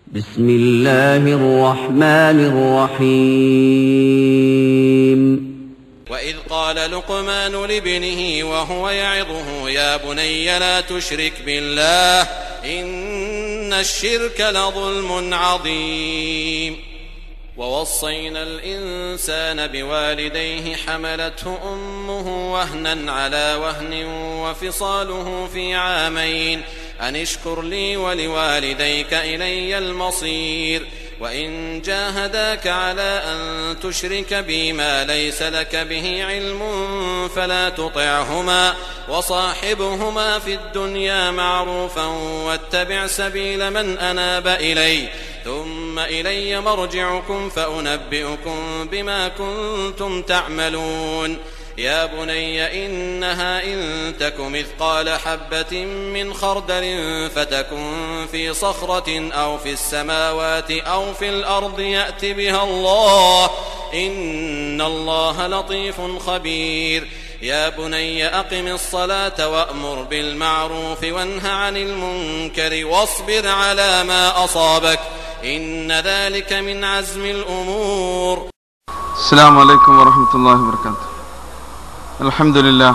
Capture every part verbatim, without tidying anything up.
بسم الله الرحمن الرحيم وإذ قال لقمان لابنه وهو يعظه يا بني لا تشرك بالله إن الشرك لظلم عظيم ووصينا الإنسان بوالديه حملته أمه وهنا على وهن وفصاله في عامين أن اشكر لي ولوالديك إلي المصير وإن جاهداك على أن تشرك بي ما ليس لك به علم فلا تطعهما وصاحبهما في الدنيا معروفا واتبع سبيل من أناب إلي ثم إلي مرجعكم فأنبئكم بما كنتم تعملون يا بني إنها إن تك مثقال حبة من خردل فتكن في صخرة أو في السماوات أو في الأرض يأت بها الله إن الله لطيف خبير يا بني أقم الصلاة وأمر بالمعروف وانه عن المنكر واصبر على ما أصابك إن ذلك من عزم الأمور. السلام عليكم ورحمة الله وبركاته. الحمد لله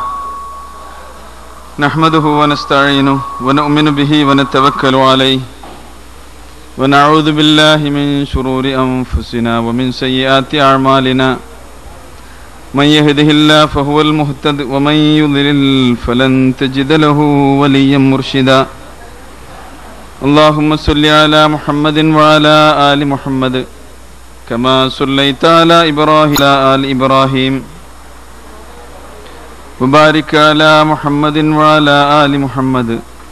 نحمده ونستعينه ونؤمن به ونتوكل عليه ونعوذ بالله من شرور أنفسنا ومن سيئات أعمالنا من يهده الله فهو المهتد ومن يضلل فلن تجد له وليا مرشدا اللهم صل على محمد وعلى آل محمد كما صليت على إبراهيم وعلى آل إبراهيم وبارك على محمد وعلى آل محمد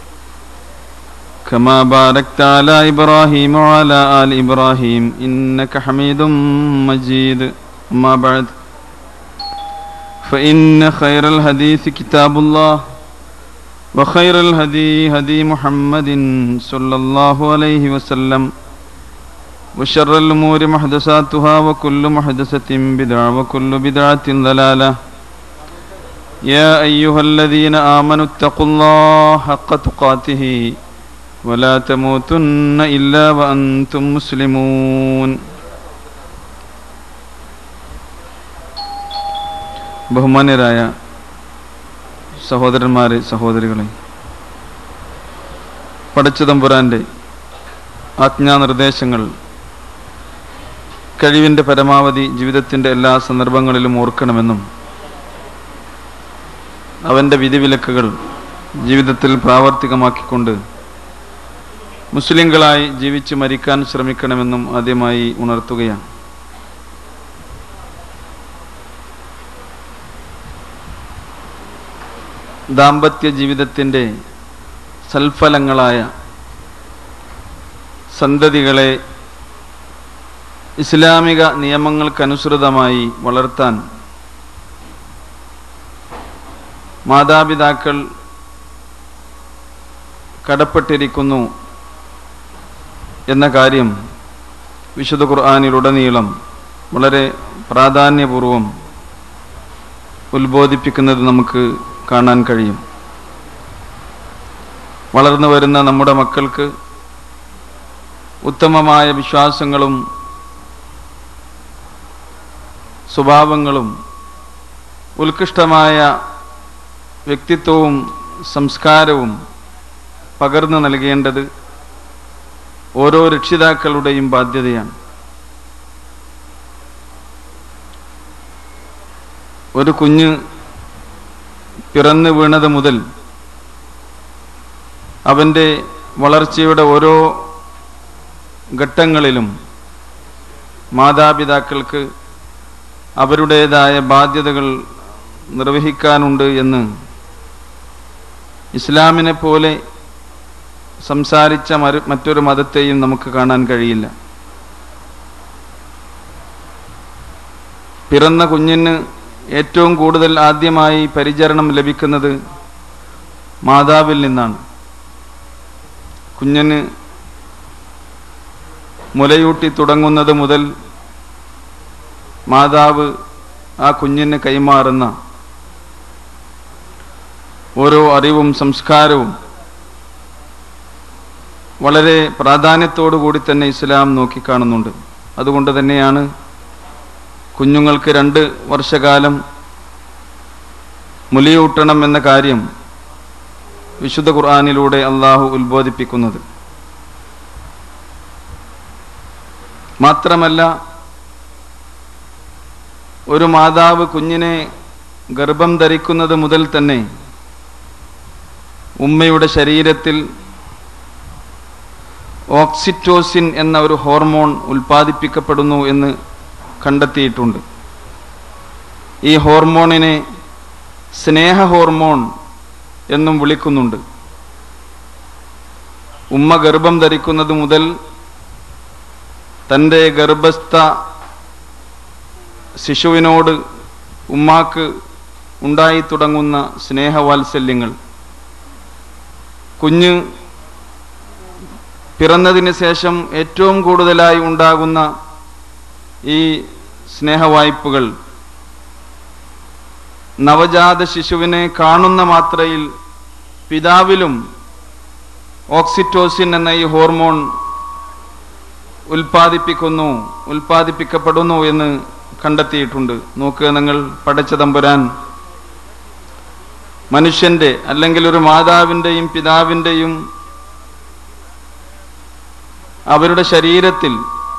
كما باركت على إبراهيم وعلى آل إبراهيم إنك حميد مجيد. أما بعد فإن خير الحديث كتاب الله وخير الهدي هدي محمد صلى الله عليه وسلم وشر الأمور محدثاتها وكل محدثة بدعة وكل بدعة ضلالة. يا أيها الذين آمنوا اتقوا الله حق تقاته ولا تموتن إلا وأنتم مسلمون. ബഹുമാന്യരായ സഹോദരന്മാരെ, സഹോദരികളെ, പടച്ചതമ്പുരാൻ്റെ ആജ്ഞാനിർദ്ദേശങ്ങൾ കഴിവിൻ്റെ പരമാവധി ജീവിതത്തിൻ്റെ എല്ലാ സന്ദർഭങ്ങളിലും ഓർക്കണമെന്നും അവൻ്റെ വിധിവിലക്കുകൾ ജീവിതത്തിൽ പ്രാവർത്തികമാക്കിക്കൊണ്ട് മുസ്ലിങ്ങളായി ജീവിച്ച് മരിക്കാൻ ശ്രമിക്കണമെന്നും ആദ്യമായി ഉണർത്തുകയാണ്. ദാമ്പത്യ ജീവിതത്തിൻ്റെ സൽഫലങ്ങളായ സന്തതികളെ ഇസ്ലാമിക നിയമങ്ങൾക്കനുസൃതമായി വളർത്താൻ മാതാപിതാക്കൾ കടപ്പെട്ടിരിക്കുന്നു എന്ന കാര്യം വിശുദ്ധ ഖുർആനിലുടനീളം വളരെ പ്രാധാന്യപൂർവം ഉത്ബോധിപ്പിക്കുന്നത് നമുക്ക് കാണാൻ കഴിയും. വളർന്നു വരുന്ന നമ്മുടെ മക്കൾക്ക് ഉത്തമമായ വിശ്വാസങ്ങളും സ്വഭാവങ്ങളും ഉത്കൃഷ്ടമായ വ്യക്തിത്വവും സംസ്കാരവും പകർന്നു നൽകേണ്ടത് ഓരോ രക്ഷിതാക്കളുടെയും ബാധ്യതയാണ്. ഒരു കുഞ്ഞ് പിറന്നു വീണത് മുതൽ അവൻ്റെ വളർച്ചയുടെ ഓരോ ഘട്ടങ്ങളിലും മാതാപിതാക്കൾക്ക് അവരുടേതായ ബാധ്യതകൾ നിർവഹിക്കാനുണ്ട് എന്ന് ഇസ്ലാമിനെ പോലെ സംസാരിച്ച മറ്റൊരു മതത്തെയും നമുക്ക് കാണാൻ കഴിയില്ല. പിറന്ന കുഞ്ഞിന് ഏറ്റവും കൂടുതൽ ആദ്യമായി പരിചരണം ലഭിക്കുന്നത് മാതാവിൽ നിന്നാണ്. കുഞ്ഞിന് മുലയൂട്ടി തുടങ്ങുന്നത് മുതൽ മാതാവ് ആ കുഞ്ഞിന് കൈമാറുന്ന ഓരോ അറിവും സംസ്കാരവും വളരെ പ്രാധാന്യത്തോടു കൂടി തന്നെ ഇസ്ലാം നോക്കിക്കാണുന്നുണ്ട്. അതുകൊണ്ട് തന്നെയാണ് കുഞ്ഞുങ്ങൾക്ക് രണ്ട് വർഷകാലം മുലയൂട്ടണം എന്ന കാര്യം വിശുദ്ധ ഖുർആനിലൂടെ അള്ളാഹു ഉത്ബോധിപ്പിക്കുന്നത്. മാത്രമല്ല, ഒരു മാതാവ് കുഞ്ഞിനെ ഗർഭം ധരിക്കുന്നത് മുതൽ തന്നെ ഉമ്മയുടെ ശരീരത്തിൽ ഓക്സിറ്റോസിൻ എന്ന ഒരു ഹോർമോൺ ഉൽപ്പാദിപ്പിക്കപ്പെടുന്നു എന്ന് കണ്ടെത്തിയിട്ടുണ്ട്. ഈ ഹോർമോണിനെ സ്നേഹ ഹോർമോൺ എന്നും വിളിക്കുന്നുണ്ട്. ഉമ്മ ഗർഭം ധരിക്കുന്നത് മുതൽ തൻ്റെ ഗർഭസ്ഥ ശിശുവിനോട് ഉമ്മാക്ക് ഉണ്ടായി തുടങ്ങുന്ന സ്നേഹവാത്സല്യങ്ങൾ കുഞ്ഞ് പിറന്നതിന് ശേഷം ഏറ്റവും കൂടുതലായി ഉണ്ടാകുന്ന ഈ സ്നേഹവായ്പകൾ നവജാത ശിശുവിനെ കാണുന്ന മാത്രയിൽ പിതാവിലും ഓക്സിറ്റോസിൻ എന്ന ഈ ഹോർമോൺ ഉൽപ്പാദിപ്പിക്കുന്നു ഉൽപ്പാദിപ്പിക്കപ്പെടുന്നു എന്ന് കണ്ടെത്തിയിട്ടുണ്ട്. നോക്കുക നിങ്ങൾ, പടച്ച തമ്പുരാൻ മനുഷ്യന്റെ അല്ലെങ്കിൽ ഒരു മാതാവിൻ്റെയും പിതാവിൻ്റെയും അവരുടെ ശരീരത്തിൽ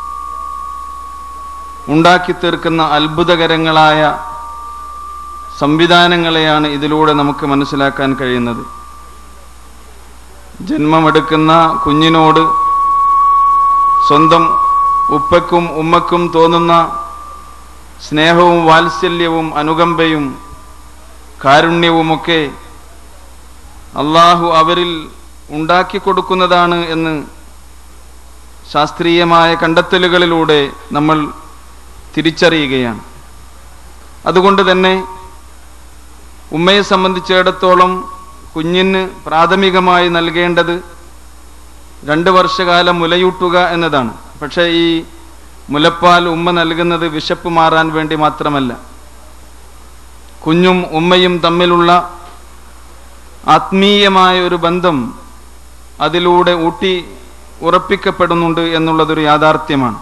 ഉണ്ടാക്കി തീർക്കുന്ന അത്ഭുതകരങ്ങളായ സംവിധാനങ്ങളെയാണ് ഇതിലൂടെ നമുക്ക് മനസ്സിലാക്കാൻ കഴിയുന്നത്. ജന്മമെടുക്കുന്ന കുഞ്ഞിനോട് സ്വന്തം ഉപ്പയ്ക്കും ഉമ്മയ്ക്കും തോന്നുന്ന സ്നേഹവും വാത്സല്യവും അനുകമ്പയും കാരുണ്യവുമൊക്കെ അള്ളാഹു അവരിൽ ഉണ്ടാക്കി കൊടുക്കുന്നതാണ് എന്ന് ശാസ്ത്രീയമായ കണ്ടെത്തലുകളിലൂടെ നമ്മൾ തിരിച്ചറിയുകയാണ്. അതുകൊണ്ട് തന്നെ ഉമ്മയെ സംബന്ധിച്ചിടത്തോളം കുഞ്ഞിന് പ്രാഥമികമായി നൽകേണ്ടത് രണ്ട് വർഷകാലം മുലയൂട്ടുക എന്നതാണ്. പക്ഷേ ഈ മുലപ്പാൽ ഉമ്മ നൽകുന്നത് വിശപ്പ് മാറാൻ വേണ്ടി മാത്രമല്ല, കുഞ്ഞും ഉമ്മയും തമ്മിലുള്ള ആത്മീയമായ ഒരു ബന്ധം അതിലൂടെ ഊട്ടി ഉറപ്പിക്കപ്പെടുന്നുണ്ട് എന്നുള്ളതൊരു യാഥാർത്ഥ്യമാണ്.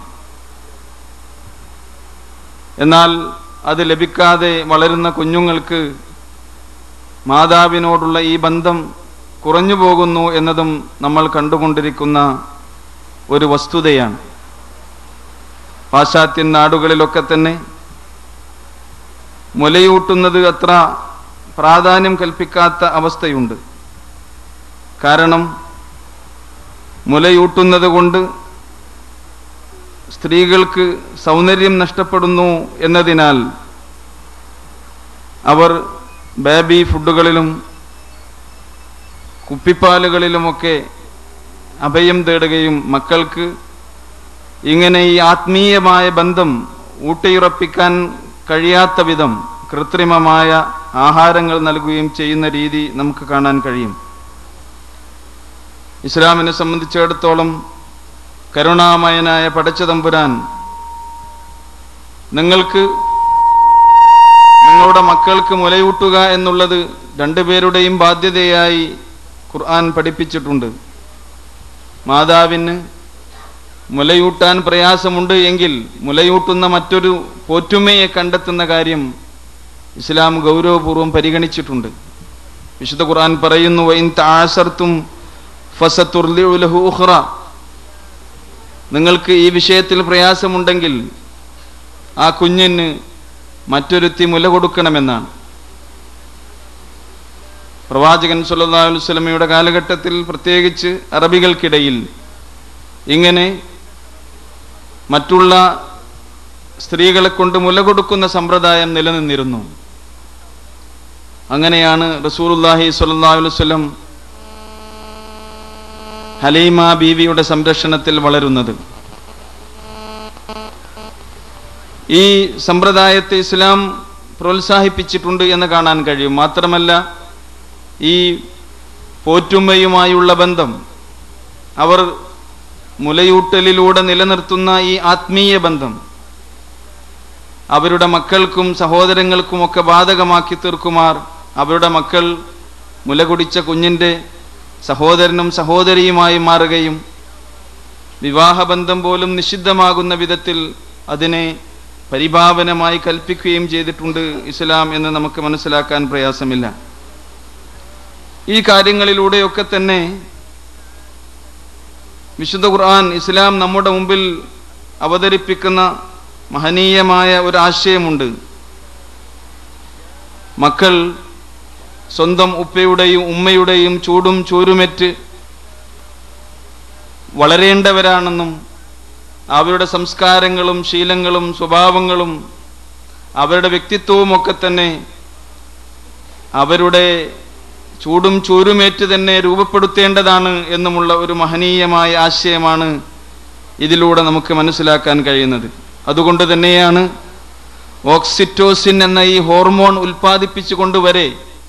എന്നാൽ അത് ലഭിക്കാതെ വളരുന്ന കുഞ്ഞുങ്ങൾക്ക് മാതാവിനോടുള്ള ഈ ബന്ധം കുറഞ്ഞു പോകുന്നു എന്നതും നമ്മൾ കണ്ടുകൊണ്ടിരിക്കുന്ന ഒരു വസ്തുതയാണ്. പാശ്ചാത്യൻ നാടുകളിലൊക്കെ തന്നെ മുലയൂട്ടുന്നത് അത്ര പ്രാധാന്യം കൽപ്പിക്കാത്ത അവസ്ഥയുണ്ട്. കാരണം മുലയൂട്ടുന്നത് കൊണ്ട് സ്ത്രീകൾക്ക് സൗന്ദര്യം നഷ്ടപ്പെടുന്നു എന്നതിനാൽ അവർ ബേബി ഫുഡുകളിലും കുപ്പിപ്പാലുകളിലുമൊക്കെ അഭയം തേടുകയും മക്കൾക്ക് ഇങ്ങനെ ഈ ആത്മീയമായ ബന്ധം ഊട്ടിയുറപ്പിക്കാൻ കഴിയാത്ത വിധം കൃത്രിമമായ ആഹാരങ്ങൾ നൽകുകയും ചെയ്യുന്ന രീതി നമുക്ക് കാണാൻ കഴിയും. ഇസ്ലാമിനെ സംബന്ധിച്ചിടത്തോളം കരുണാമയനായ പടച്ച തമ്പുരാൻ നിങ്ങൾക്ക് നിങ്ങളുടെ മക്കൾക്ക് മുലയൂട്ടുക എന്നുള്ളത് രണ്ടുപേരുടെയും ബാധ്യതയായി ഖുർആൻ പഠിപ്പിച്ചിട്ടുണ്ട്. മാതാവിന് മുലയൂട്ടാൻ പ്രയാസമുണ്ട് എങ്കിൽ മുലയൂട്ടുന്ന മറ്റൊരു പോറ്റുമ്മയെ കണ്ടെത്തുന്ന കാര്യം ഇസ്ലാം ഗൗരവപൂർവ്വം പരിഗണിച്ചിട്ടുണ്ട്. വിശുദ്ധ ഖുർആൻ പറയുന്നു, വഇൻ തആസർതും ഫസതുർലിഉ ലഹു ഉഖ്റ, നിങ്ങൾക്ക് ഈ വിഷയത്തിൽ പ്രയാസമുണ്ടെങ്കിൽ ആ കുഞ്ഞിന് മറ്റൊരുത്തി മുല കൊടുക്കണമെന്നാണ്. പ്രവാചകൻ സല്ലല്ലാഹു അലൈഹി വസല്ലമയുടെ കാലഘട്ടത്തിൽ പ്രത്യേകിച്ച് അറബികൾക്കിടയിൽ ഇങ്ങനെ മറ്റുള്ള സ്ത്രീകളെ കൊണ്ട് മുല കൊടുക്കുന്ന സമ്പ്രദായം നിലനിന്നിരുന്നു. അങ്ങനെയാണ് റസൂലുള്ളാഹി സ്വല്ലല്ലാഹു അലൈഹി വസല്ലം ഹലീമ ബീവിയുടെ സംരക്ഷണത്തിൽ വളരുന്നത്. ഈ സമ്പ്രദായത്തെ ഇസ്ലാം പ്രോത്സാഹിപ്പിച്ചിട്ടുണ്ട് എന്ന് കാണാൻ കഴിയും. മാത്രമല്ല, ഈ പോറ്റുമ്മയുമായുള്ള ബന്ധം, അവർ മുലയൂട്ടലിലൂടെ നിലനിർത്തുന്ന ഈ ആത്മീയ ബന്ധം അവരുടെ മക്കൾക്കും സഹോദരങ്ങൾക്കുമൊക്കെ ബാധകമാക്കി തീർക്കുമാർ അവരുടെ മക്കൾ മുല കുടിച്ച കുഞ്ഞിൻ്റെ സഹോദരനും സഹോദരിയുമായി മാറുകയും വിവാഹബന്ധം പോലും നിഷിദ്ധമാകുന്ന വിധത്തിൽ അതിനെ പരിഭാവനമായി കൽപ്പിക്കുകയും ചെയ്തിട്ടുണ്ട് ഇസ്ലാം എന്ന് നമുക്ക് മനസ്സിലാക്കാൻ പ്രയാസമില്ല. ഈ കാര്യങ്ങളിലൂടെയൊക്കെ തന്നെ വിശുദ്ധ ഖുർആൻ, ഇസ്ലാം നമ്മുടെ മുമ്പിൽ അവതരിപ്പിക്കുന്ന മഹനീയമായ ഒരു ആശയമുണ്ട്. മക്കൾ സ്വന്തം ഉപ്പയുടെയും ഉമ്മയുടെയും ചൂടും ചൂരുമേറ്റ് വളരേണ്ടവരാണെന്നും അവരുടെ സംസ്കാരങ്ങളും ശീലങ്ങളും സ്വഭാവങ്ങളും അവരുടെ വ്യക്തിത്വവും ഒക്കെ തന്നെ അവരുടെ ചൂടും ചൂരുമേറ്റ് തന്നെ രൂപപ്പെടുത്തേണ്ടതാണ് എന്നുമുള്ള ഒരു മഹനീയമായ ആശയമാണ് ഇതിലൂടെ നമുക്ക് മനസ്സിലാക്കാൻ കഴിയുന്നത്. അതുകൊണ്ട് തന്നെയാണ് ഓക്സിറ്റോസിൻ എന്ന ഈ ഹോർമോൺ ഉൽപ്പാദിപ്പിച്ചുകൊണ്ടുവരെ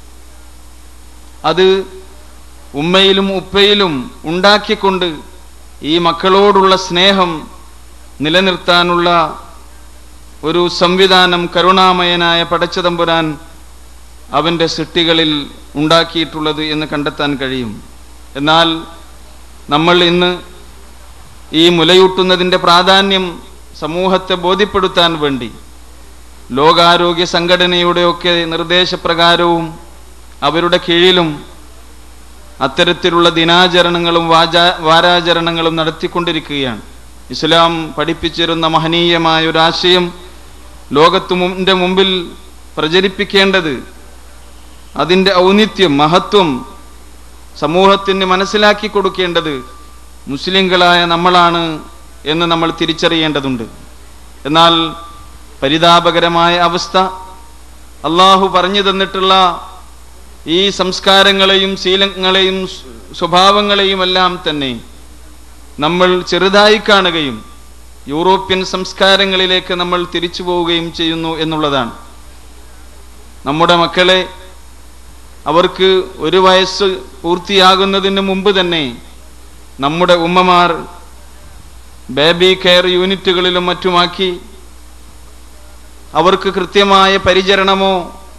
അത് ഉമ്മയിലും ഉപ്പയിലും ഉണ്ടാക്കിക്കൊണ്ട് ഈ മക്കളോടുള്ള സ്നേഹം നിലനിർത്താനുള്ള ഒരു സംവിധാനം കരുണാമയനായ പടച്ചതമ്പുരാൻ അവൻ്റെ സൃഷ്ടികളിൽ ഉണ്ടാക്കിയിട്ടുള്ളത് എന്ന് കണ്ടെത്താൻ കഴിയും. എന്നാൽ നമ്മൾ ഇന്ന് ഈ മുലയൂട്ടുന്നതിൻ്റെ പ്രാധാന്യം സമൂഹത്തെ ബോധ്യപ്പെടുത്താൻ വേണ്ടി ലോകാരോഗ്യ സംഘടനയുടെയൊക്കെ നിർദ്ദേശപ്രകാരവും അവരുടെ കീഴിലും അത്തരത്തിലുള്ള ദിനാചരണങ്ങളും വാചാ വാരാചരണങ്ങളും നടത്തിക്കൊണ്ടിരിക്കുകയാണ്. ഇസ്ലാം പഠിപ്പിച്ചിരുന്ന മഹനീയമായ ഒരാശയം ലോകത്തിൻ്റെ മുമ്പിൽ പ്രചരിപ്പിക്കേണ്ടത്, അതിൻ്റെ ഔന്നിത്യം മഹത്വം സമൂഹത്തിന് മനസ്സിലാക്കി കൊടുക്കേണ്ടത് മുസ്ലിങ്ങളായ നമ്മളാണ് എന്ന് നമ്മൾ തിരിച്ചറിയേണ്ടതുണ്ട്. എന്നാൽ പരിതാപകരമായ അവസ്ഥ, അള്ളാഹു പറഞ്ഞു തന്നിട്ടുള്ള ഈ സംസ്കാരങ്ങളെയും ശീലങ്ങളെയും സ്വഭാവങ്ങളെയും എല്ലാം തന്നെ നമ്മൾ ചെറുതായി കാണുകയും യൂറോപ്യൻ സംസ്കാരങ്ങളിലേക്ക് നമ്മൾ തിരിച്ചു പോവുകയും ചെയ്യുന്നു എന്നുള്ളതാണ്. നമ്മുടെ മക്കളെ അവർക്ക് ഒരു വയസ്സ് പൂർത്തിയാകുന്നതിന് മുമ്പ് തന്നെ നമ്മുടെ ഉമ്മമാർ ബേബി കെയർ യൂണിറ്റുകളിലും മറ്റുമാക്കി അവർക്ക് കൃത്യമായ പരിചരണമോ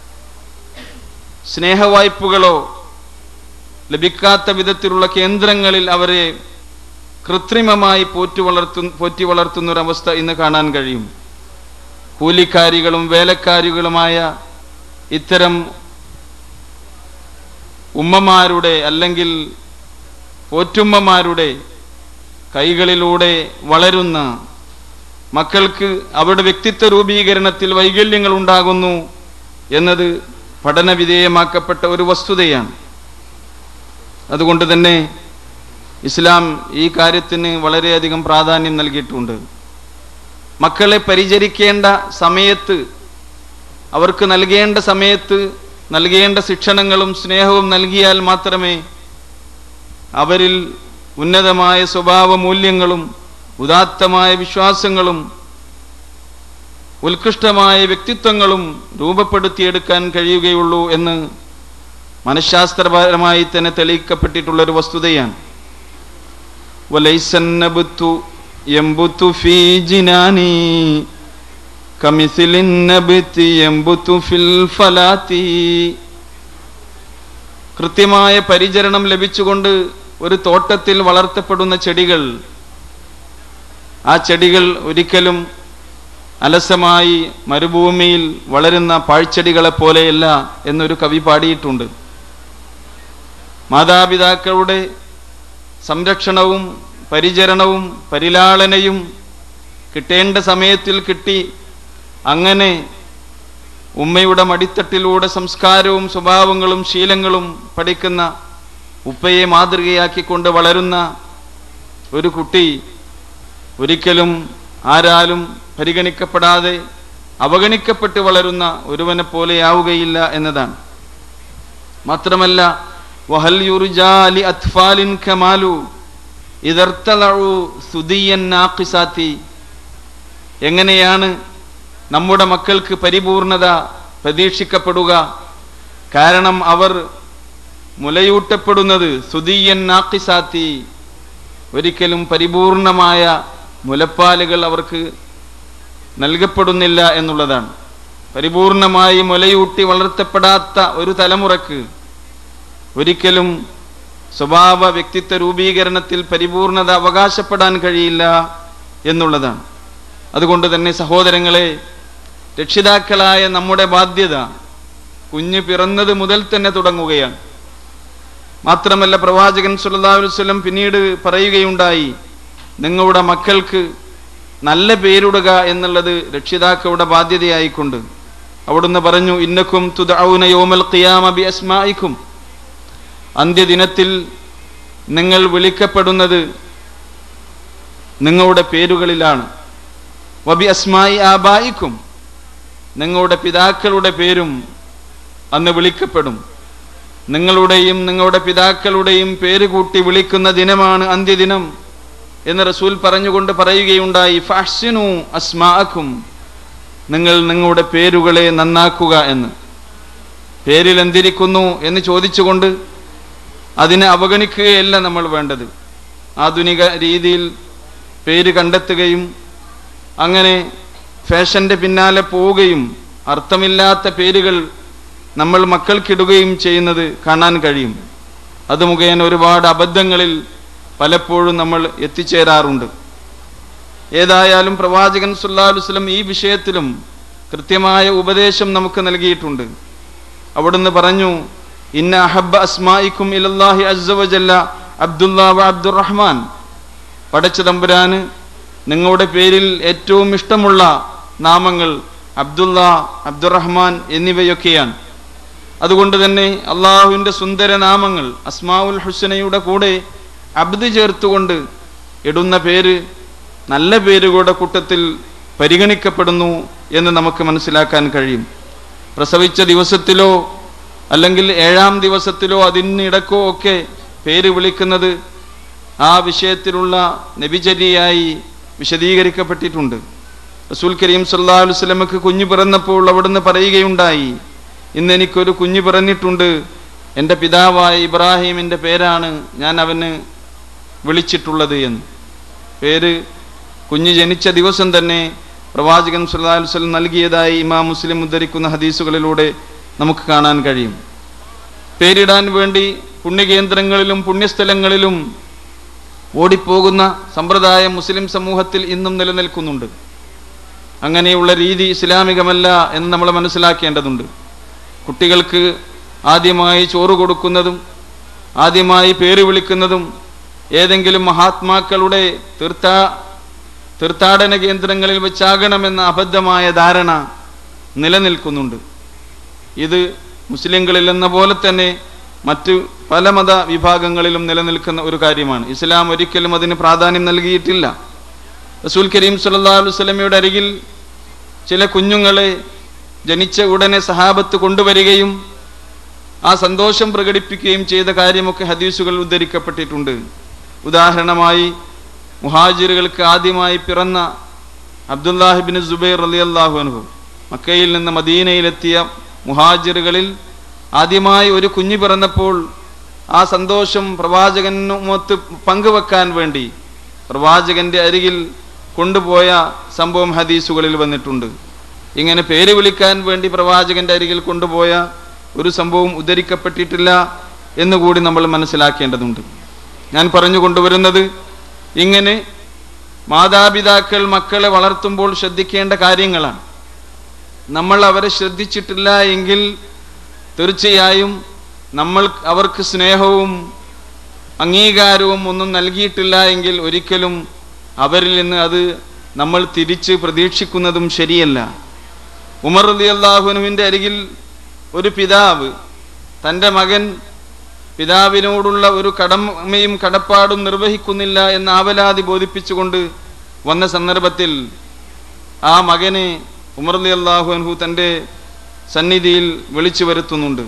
സ്നേഹവായ്പകളോ ലഭിക്കാത്ത വിധത്തിലുള്ള കേന്ദ്രങ്ങളിൽ അവരെ കൃത്രിമമായി പോറ്റി വളർത്തു പോറ്റി വളർത്തുന്നൊരവസ്ഥ ഇന്ന് കാണാൻ കഴിയും. കൂലിക്കാരികളും വേലക്കാരികളുമായ ഇത്തരം ഉമ്മമാരുടെ അല്ലെങ്കിൽ പോറ്റുമ്മമാരുടെ കൈകളിലൂടെ വളരുന്ന മക്കൾക്ക് അവരുടെ വ്യക്തിത്വ രൂപീകരണത്തിൽ വൈകല്യങ്ങൾ ഉണ്ടാകുന്നു എന്നത് പഠനവിധേയമാക്കപ്പെട്ട ഒരു വസ്തുതയാണ്. അതുകൊണ്ട് തന്നെ ഇസ്ലാം ഈ കാര്യത്തിന് വളരെയധികം പ്രാധാന്യം നൽകിയിട്ടുണ്ട്. മക്കളെ പരിചരിക്കേണ്ട സമയത്ത്, അവർക്ക് നൽകേണ്ട സമയത്ത് നൽകേണ്ട ശിക്ഷണങ്ങളും സ്നേഹവും നൽകിയാൽ മാത്രമേ അവരിൽ ഉന്നതമായ സ്വഭാവ മൂല്യങ്ങളും ഉദാത്തമായ വിശ്വാസങ്ങളും ഉത്കൃഷ്ടമായ വ്യക്തിത്വങ്ങളും രൂപപ്പെടുത്തിയെടുക്കാൻ കഴിയുകയുള്ളൂ എന്ന് മനഃശാസ്ത്രപരമായി തന്നെ തെളിയിക്കപ്പെട്ടിട്ടുള്ളൊരു വസ്തുതയാണ്. വലൈസന്നബ്തു യംബുതു ഫീ ജിനാനി കമിസ്ലിൻ നബ്തി യംബുതു ഫിൽ ഫലാത്തി. കൃത്യമായ പരിചരണം ലഭിച്ചുകൊണ്ട് ഒരു തോട്ടത്തിൽ വളർത്തപ്പെടുന്ന ചെടികൾ, ആ ചെടികൾ ഒരിക്കലും അലസമായി മരുഭൂമിയിൽ വളരുന്ന പാഴ്ചെടികളെ പോലെയല്ല എന്നൊരു കവി പാടിയിട്ടുണ്ട്. മാതാപിതാക്കളുടെ സംരക്ഷണവും പരിചരണവും പരിലാളനയും കിട്ടേണ്ട സമയത്തിൽ കിട്ടി, അങ്ങനെ ഉമ്മയുടെ മടിത്തട്ടിലൂടെ സംസ്കാരവും സ്വഭാവങ്ങളും ശീലങ്ങളും പഠിക്കുന്ന, ഉപ്പയെ മാതൃകയാക്കിക്കൊണ്ട് വളരുന്ന ഒരു കുട്ടി ഒരിക്കലും ആരാലും പരിഗണിക്കപ്പെടാതെ അവഗണിക്കപ്പെട്ട് വളരുന്ന ഒരുവനെ പോലെയാവുകയില്ല എന്നതാണ്. മാത്രമല്ല, വഹൽ യുർജാ ലി അത്ഫാലിൻ കമാലു ഇദർതലഉ സുദിയൻ നാഖിസാതി. എങ്ങനെയാണ് നമ്മുടെ മക്കൾക്ക് പരിപൂർണത പ്രതീക്ഷിക്കപ്പെടുക? കാരണം അവർ മുലയൂട്ടപ്പെടുന്നത് സുദിയൻ നാഖിസാതി, ഒരിക്കലും പരിപൂർണമായ മുലപ്പാലുകൾ അവർക്ക് നൽകപ്പെടുന്നില്ല എന്നുള്ളതാണ്. പരിപൂർണമായി മുലയൂട്ടി വളർത്തപ്പെടാത്ത ഒരു തലമുറക്ക് ഒരിക്കലും സ്വഭാവ വ്യക്തിത്വ രൂപീകരണത്തിൽ പരിപൂർണത അവകാശപ്പെടാൻ കഴിയില്ല എന്നുള്ളതാണ്. അതുകൊണ്ട് തന്നെ സഹോദരങ്ങളെ, രക്ഷിതാക്കളായ നമ്മുടെ ബാധ്യത കുഞ്ഞ് പിറന്നത് മുതൽ തന്നെ തുടങ്ങുകയാണ്. മാത്രമല്ല പ്രവാചകൻ സല്ലല്ലാഹു അലൈഹി വസല്ലം പിന്നീട് പറയുകയുണ്ടായി, നിങ്ങളുടെ മക്കൾക്ക് നല്ല പേരിടുക എന്നുള്ളത് രക്ഷിതാക്കളുടെ ബാധ്യതയായിക്കൊണ്ട്. അവിടുന്ന് പറഞ്ഞു, ഇന്നക്കും തുദഊന യൗമൽ ഖിയാമ ബി അസ്മാഇക്കും, അന്ത്യദിനത്തിൽ നിങ്ങൾ വിളിക്കപ്പെടുന്നത് നിങ്ങളുടെ പേരുകളിലാണ്. വബി അസ്മായി ആബായിക്കും, നിങ്ങളുടെ പിതാക്കളുടെ പേരും അന്ന് വിളിക്കപ്പെടും. നിങ്ങളുടെയും നിങ്ങളുടെ പിതാക്കളുടെയും പേര് കൂട്ടി വിളിക്കുന്ന ദിനമാണ് അന്ത്യദിനം എന്ന് റസൂൽ പറഞ്ഞുകൊണ്ട് പറയുകയുണ്ടായി, ഫഅഹ്സിനു അസ്മാഅക്കും, നിങ്ങൾ നിങ്ങളുടെ പേരുകളെ നന്നാക്കുക എന്ന്. പേരിൽ എന്തിരിക്കുന്നു എന്ന് ചോദിച്ചുകൊണ്ട് അതിനെ അവഗണിക്കുകയല്ല നമ്മൾ വേണ്ടത്. ആധുനിക രീതിയിൽ പേര് കണ്ടെത്തുകയും അങ്ങനെ ഫാഷന്റെ പിന്നാലെ പോവുകയും അർത്ഥമില്ലാത്ത പേരുകൾ നമ്മൾ മക്കൾക്കിടുകയും ചെയ്യുന്നത് കാണാൻ കഴിയും. അത് മുഖേന ഒരുപാട് അബദ്ധങ്ങളിൽ പലപ്പോഴും നമ്മൾ എത്തിച്ചേരാറുണ്ട്. ഏതായാലും പ്രവാചകൻ സല്ലല്ലാഹു അലൈഹി വസല്ലം ഈ വിഷയത്തിലും കൃത്യമായ ഉപദേശം നമുക്ക് നൽകിയിട്ടുണ്ട്. അവിടുന്ന് പറഞ്ഞു, ഇന്ന അഹബ്ബ അസ്മാഇക്കും ഇലല്ലാഹി അസ്സ വജല്ല അബ്ദുല്ലാ വ അബ്ദുറഹ്മാൻ, പടച്ച തമ്പുരാന് നിങ്ങളുടെ പേരിൽ ഏറ്റവും ഇഷ്ടമുള്ള നാമങ്ങൾ അബ്ദുല്ല, അബ്ദുറഹ്മാൻ എന്നിവയൊക്കെയാണ്. അതുകൊണ്ട് തന്നെ അള്ളാഹുവിൻ്റെ സുന്ദര നാമങ്ങൾ അസ്മാഉൽ ഹുസ്നയുടെ കൂടെ അബ്ദ് ചേർത്തുകൊണ്ട് ഇടുന്ന പേര് നല്ല പേരുകളുടെ കൂട്ടത്തിൽ പരിഗണിക്കപ്പെടുന്നു എന്ന് നമുക്ക് മനസ്സിലാക്കാൻ കഴിയും. പ്രസവിച്ച ദിവസത്തിലോ അല്ലെങ്കിൽ ഏഴാം ദിവസത്തിലോ അതിനിടക്കോ ഒക്കെ പേര് വിളിക്കുന്നത് ആ വിഷയത്തിലുള്ള നബിചര്യയായി വിശദീകരിക്കപ്പെട്ടിട്ടുണ്ട്. റസൂൽ കരീം സല്ലല്ലാഹു അലൈഹി വസല്ലമക്ക് കുഞ്ഞു പിറന്നപ്പോൾ അവിടുന്ന് പറയുകയുണ്ടായി, ഇന്ന് എനിക്കൊരു കുഞ്ഞു പിറന്നിട്ടുണ്ട്, എൻ്റെ പിതാവായ ഇബ്രാഹിമിൻ്റെ പേരാണ് ഞാൻ അവന് വിളിച്ചിട്ടുള്ളത് എന്ന്. പേര് കുഞ്ഞ് ജനിച്ച ദിവസം തന്നെ പ്രവാചകൻ സല്ലല്ലാഹു അലൈഹി വസല്ലം നൽകിയതായി ഇമാം മുസ്ലിം ഉദ്ധരിക്കുന്ന ഹദീസുകളിലൂടെ നമുക്ക് കാണാൻ കഴിയും. പേരിടാൻ വേണ്ടി പുണ്യകേന്ദ്രങ്ങളിലും പുണ്യസ്ഥലങ്ങളിലും ഓടിപ്പോകുന്ന സമ്പ്രദായം മുസ്ലിം സമൂഹത്തിൽ ഇന്നും നിലനിൽക്കുന്നുണ്ട്. അങ്ങനെയുള്ള രീതി ഇസ്ലാമികമല്ല എന്ന് നമ്മൾ മനസ്സിലാക്കേണ്ടതുണ്ട്. കുട്ടികൾക്ക് ആദ്യമായി ചോറ് കൊടുക്കുന്നതും ആദ്യമായി പേര് വിളിക്കുന്നതും ഏതെങ്കിലും മഹാത്മാക്കളുടെ തീർത്ഥാ തീർത്ഥാടന കേന്ദ്രങ്ങളിൽ വെച്ചാകണമെന്ന അബദ്ധമായ ധാരണ നിലനിൽക്കുന്നുണ്ട്. ഇത് മുസ്ലിങ്ങളിൽ എന്ന പോലെ തന്നെ മറ്റു പല മത വിഭാഗങ്ങളിലും നിലനിൽക്കുന്ന ഒരു കാര്യമാണ്. ഇസ്ലാം ഒരിക്കലും അതിന് പ്രാധാന്യം നൽകിയിട്ടില്ല. റസൂൽ കരീം സല്ലല്ലാഹു അലൈഹി വസല്ലമയുടെ അരികിൽ ചില കുഞ്ഞുങ്ങളെ ജനിച്ച ഉടനെ സഹാബത്ത് കൊണ്ടുവരികയും ആ സന്തോഷം പ്രകടിപ്പിക്കുകയും ചെയ്ത കാര്യമൊക്കെ ഹദീസുകൾ ഉദ്ധരിക്കപ്പെട്ടിട്ടുണ്ട്. ഉദാഹരണമായി മുഹാജിറുകൾക്ക് ആദ്യമായി പിറന്ന അബ്ദുല്ലാഹിബിൻ സുബൈർ റളിയല്ലാഹു അൻഹു, മക്കയിൽ നിന്ന് മദീനയിലെത്തിയ മുഹാജിറുകളിൽ ആദ്യമായി ഒരു കുഞ്ഞു പിറന്നപ്പോൾ ആ സന്തോഷം പ്രവാചകനുമൊത്ത് പങ്കുവെക്കാൻ വേണ്ടി പ്രവാചകന്റെ അരികിൽ കൊണ്ടുപോയ സംഭവം ഹദീസുകളിൽ വന്നിട്ടുണ്ട്. ഇങ്ങനെ പേര് വിളിക്കാൻ വേണ്ടി പ്രവാചകന്റെ അരികിൽ കൊണ്ടുപോയ ഒരു സംഭവം ഉദ്ധരിക്കപ്പെട്ടിട്ടില്ല എന്നുകൂടി നമ്മൾ മനസ്സിലാക്കേണ്ടതുണ്ട്. ഞാൻ പറഞ്ഞു കൊണ്ടുവരുന്നത്, ഇങ്ങനെ മാതാപിതാക്കൾ മക്കളെ വളർത്തുമ്പോൾ ശ്രദ്ധിക്കേണ്ട കാര്യങ്ങളാണ്. നമ്മൾ അവരെ ശ്രദ്ധിച്ചിട്ടില്ല എങ്കിൽ തീർച്ചയായും നമ്മൾ അവർക്ക് സ്നേഹവും അംഗീകാരവും ഒന്നും നൽകിയിട്ടില്ല എങ്കിൽ ഒരിക്കലും അവരിൽ നിന്ന് അത് നമ്മൾ തിരിച്ച് പ്രതീക്ഷിക്കുന്നതും ശരിയല്ല. ഉമർ റളിയല്ലാഹു അൻഹുവിൻ്റെ അരികിൽ ഒരു പിതാവ് തൻ്റെ മകൻ പിതാവിനോടുള്ള ഒരു കടമയും കടപ്പാടും നിർവഹിക്കുന്നില്ല എന്ന ആവലാതി ബോധിപ്പിച്ചുകൊണ്ട് വന്ന സന്ദർഭത്തിൽ ആ മകനെ ഉമർ റളിയല്ലാഹു അൻഹു തൻ്റെ സന്നിധിയിൽ വിളിച്ചു വരുത്തുന്നുണ്ട്.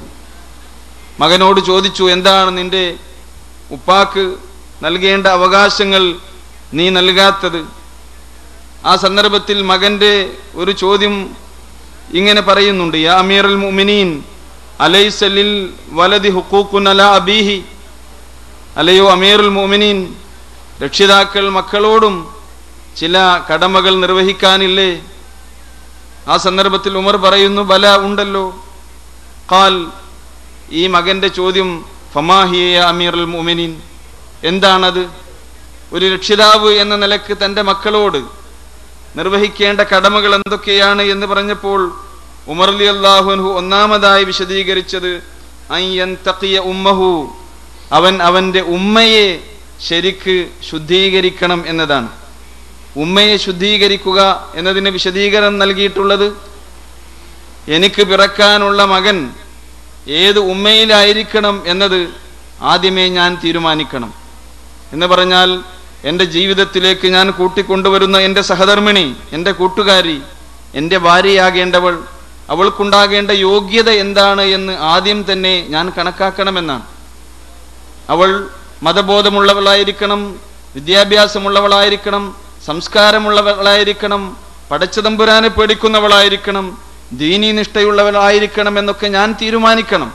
മകനോട് ചോദിച്ചു, എന്താണ് നിന്റെ ഉപ്പാക്ക് നൽകേണ്ട അവകാശങ്ങൾ നീ നൽകാത്തത്? ആ സന്ദർഭത്തിൽ മകന്റെ ഒരു ചോദ്യം ഇങ്ങനെ പറയുന്നുണ്ട്, യാ അമീറുൽ മുഅ്മിനീൻ അലൈസ ലിൽ വലദി ഹുഖൂഖുൻ അലാ അബീഹി, അലയോ അമീറുൽ മുഅ്മിനീൻ, രക്ഷിതാക്കൾ മക്കളോടും ചില കടമകൾ നിർവഹിക്കാനില്ലേ? ആ സന്ദർഭത്തിൽ ഉമർ പറയുന്നു, ബല, ഉണ്ടല്ലോ. ഖാൽ, ഈ മകന്റെ ചോദ്യം ഫമാഹിയ അമീറുൽ മുഅ്മിനീൻ, എന്താണത്? ഒരു രക്ഷിതാവ് എന്ന നിലക്ക് തൻ്റെ മക്കളോട് നിർവഹിക്കേണ്ട കടമകൾ എന്തൊക്കെയാണ് എന്ന് പറഞ്ഞപ്പോൾ ഉമർ റളിയല്ലാഹു അൻഹു ഒന്നാമതായി വിശദീകരിച്ചത് അൻ യൻതഖിയ ഉമ്മഹു, അവൻ അവൻ്റെ ഉമ്മയെ ശരിക്ക് ശുദ്ധീകരിക്കണം എന്നതാണ്. ഉമ്മയെ ശുദ്ധീകരിക്കുക എന്നതിന് വിശദീകരണം നൽകിയിട്ടുള്ളത്, എനിക്ക് പിറക്കാനുള്ള മകൻ ഏത് ഉമ്മയിലായിരിക്കണം എന്നത് ആദ്യമേ ഞാൻ തീരുമാനിക്കണം എന്ന് പറഞ്ഞാൽ, എൻ്റെ ജീവിതത്തിലേക്ക് ഞാൻ കൂട്ടിക്കൊണ്ടുവരുന്ന എൻ്റെ സഹധർമ്മിണി, എൻ്റെ കൂട്ടുകാരി, എൻ്റെ ഭാര്യയാകേണ്ടവൾ, അവൾക്കുണ്ടാകേണ്ട യോഗ്യത എന്താണ് എന്ന് ആദ്യം തന്നെ ഞാൻ കണക്കാക്കണമെന്നാണ്. അവൾ മതബോധമുള്ളവളായിരിക്കണം, വിദ്യാഭ്യാസമുള്ളവളായിരിക്കണം, സംസ്കാരമുള്ളവളായിരിക്കണം, പടച്ചതമ്പുരാനെ പേടിക്കുന്നവളായിരിക്കണം, ദീനീ നിഷ്ഠയുള്ളവളായിരിക്കണം എന്നൊക്കെ ഞാൻ തീരുമാനിക്കണം.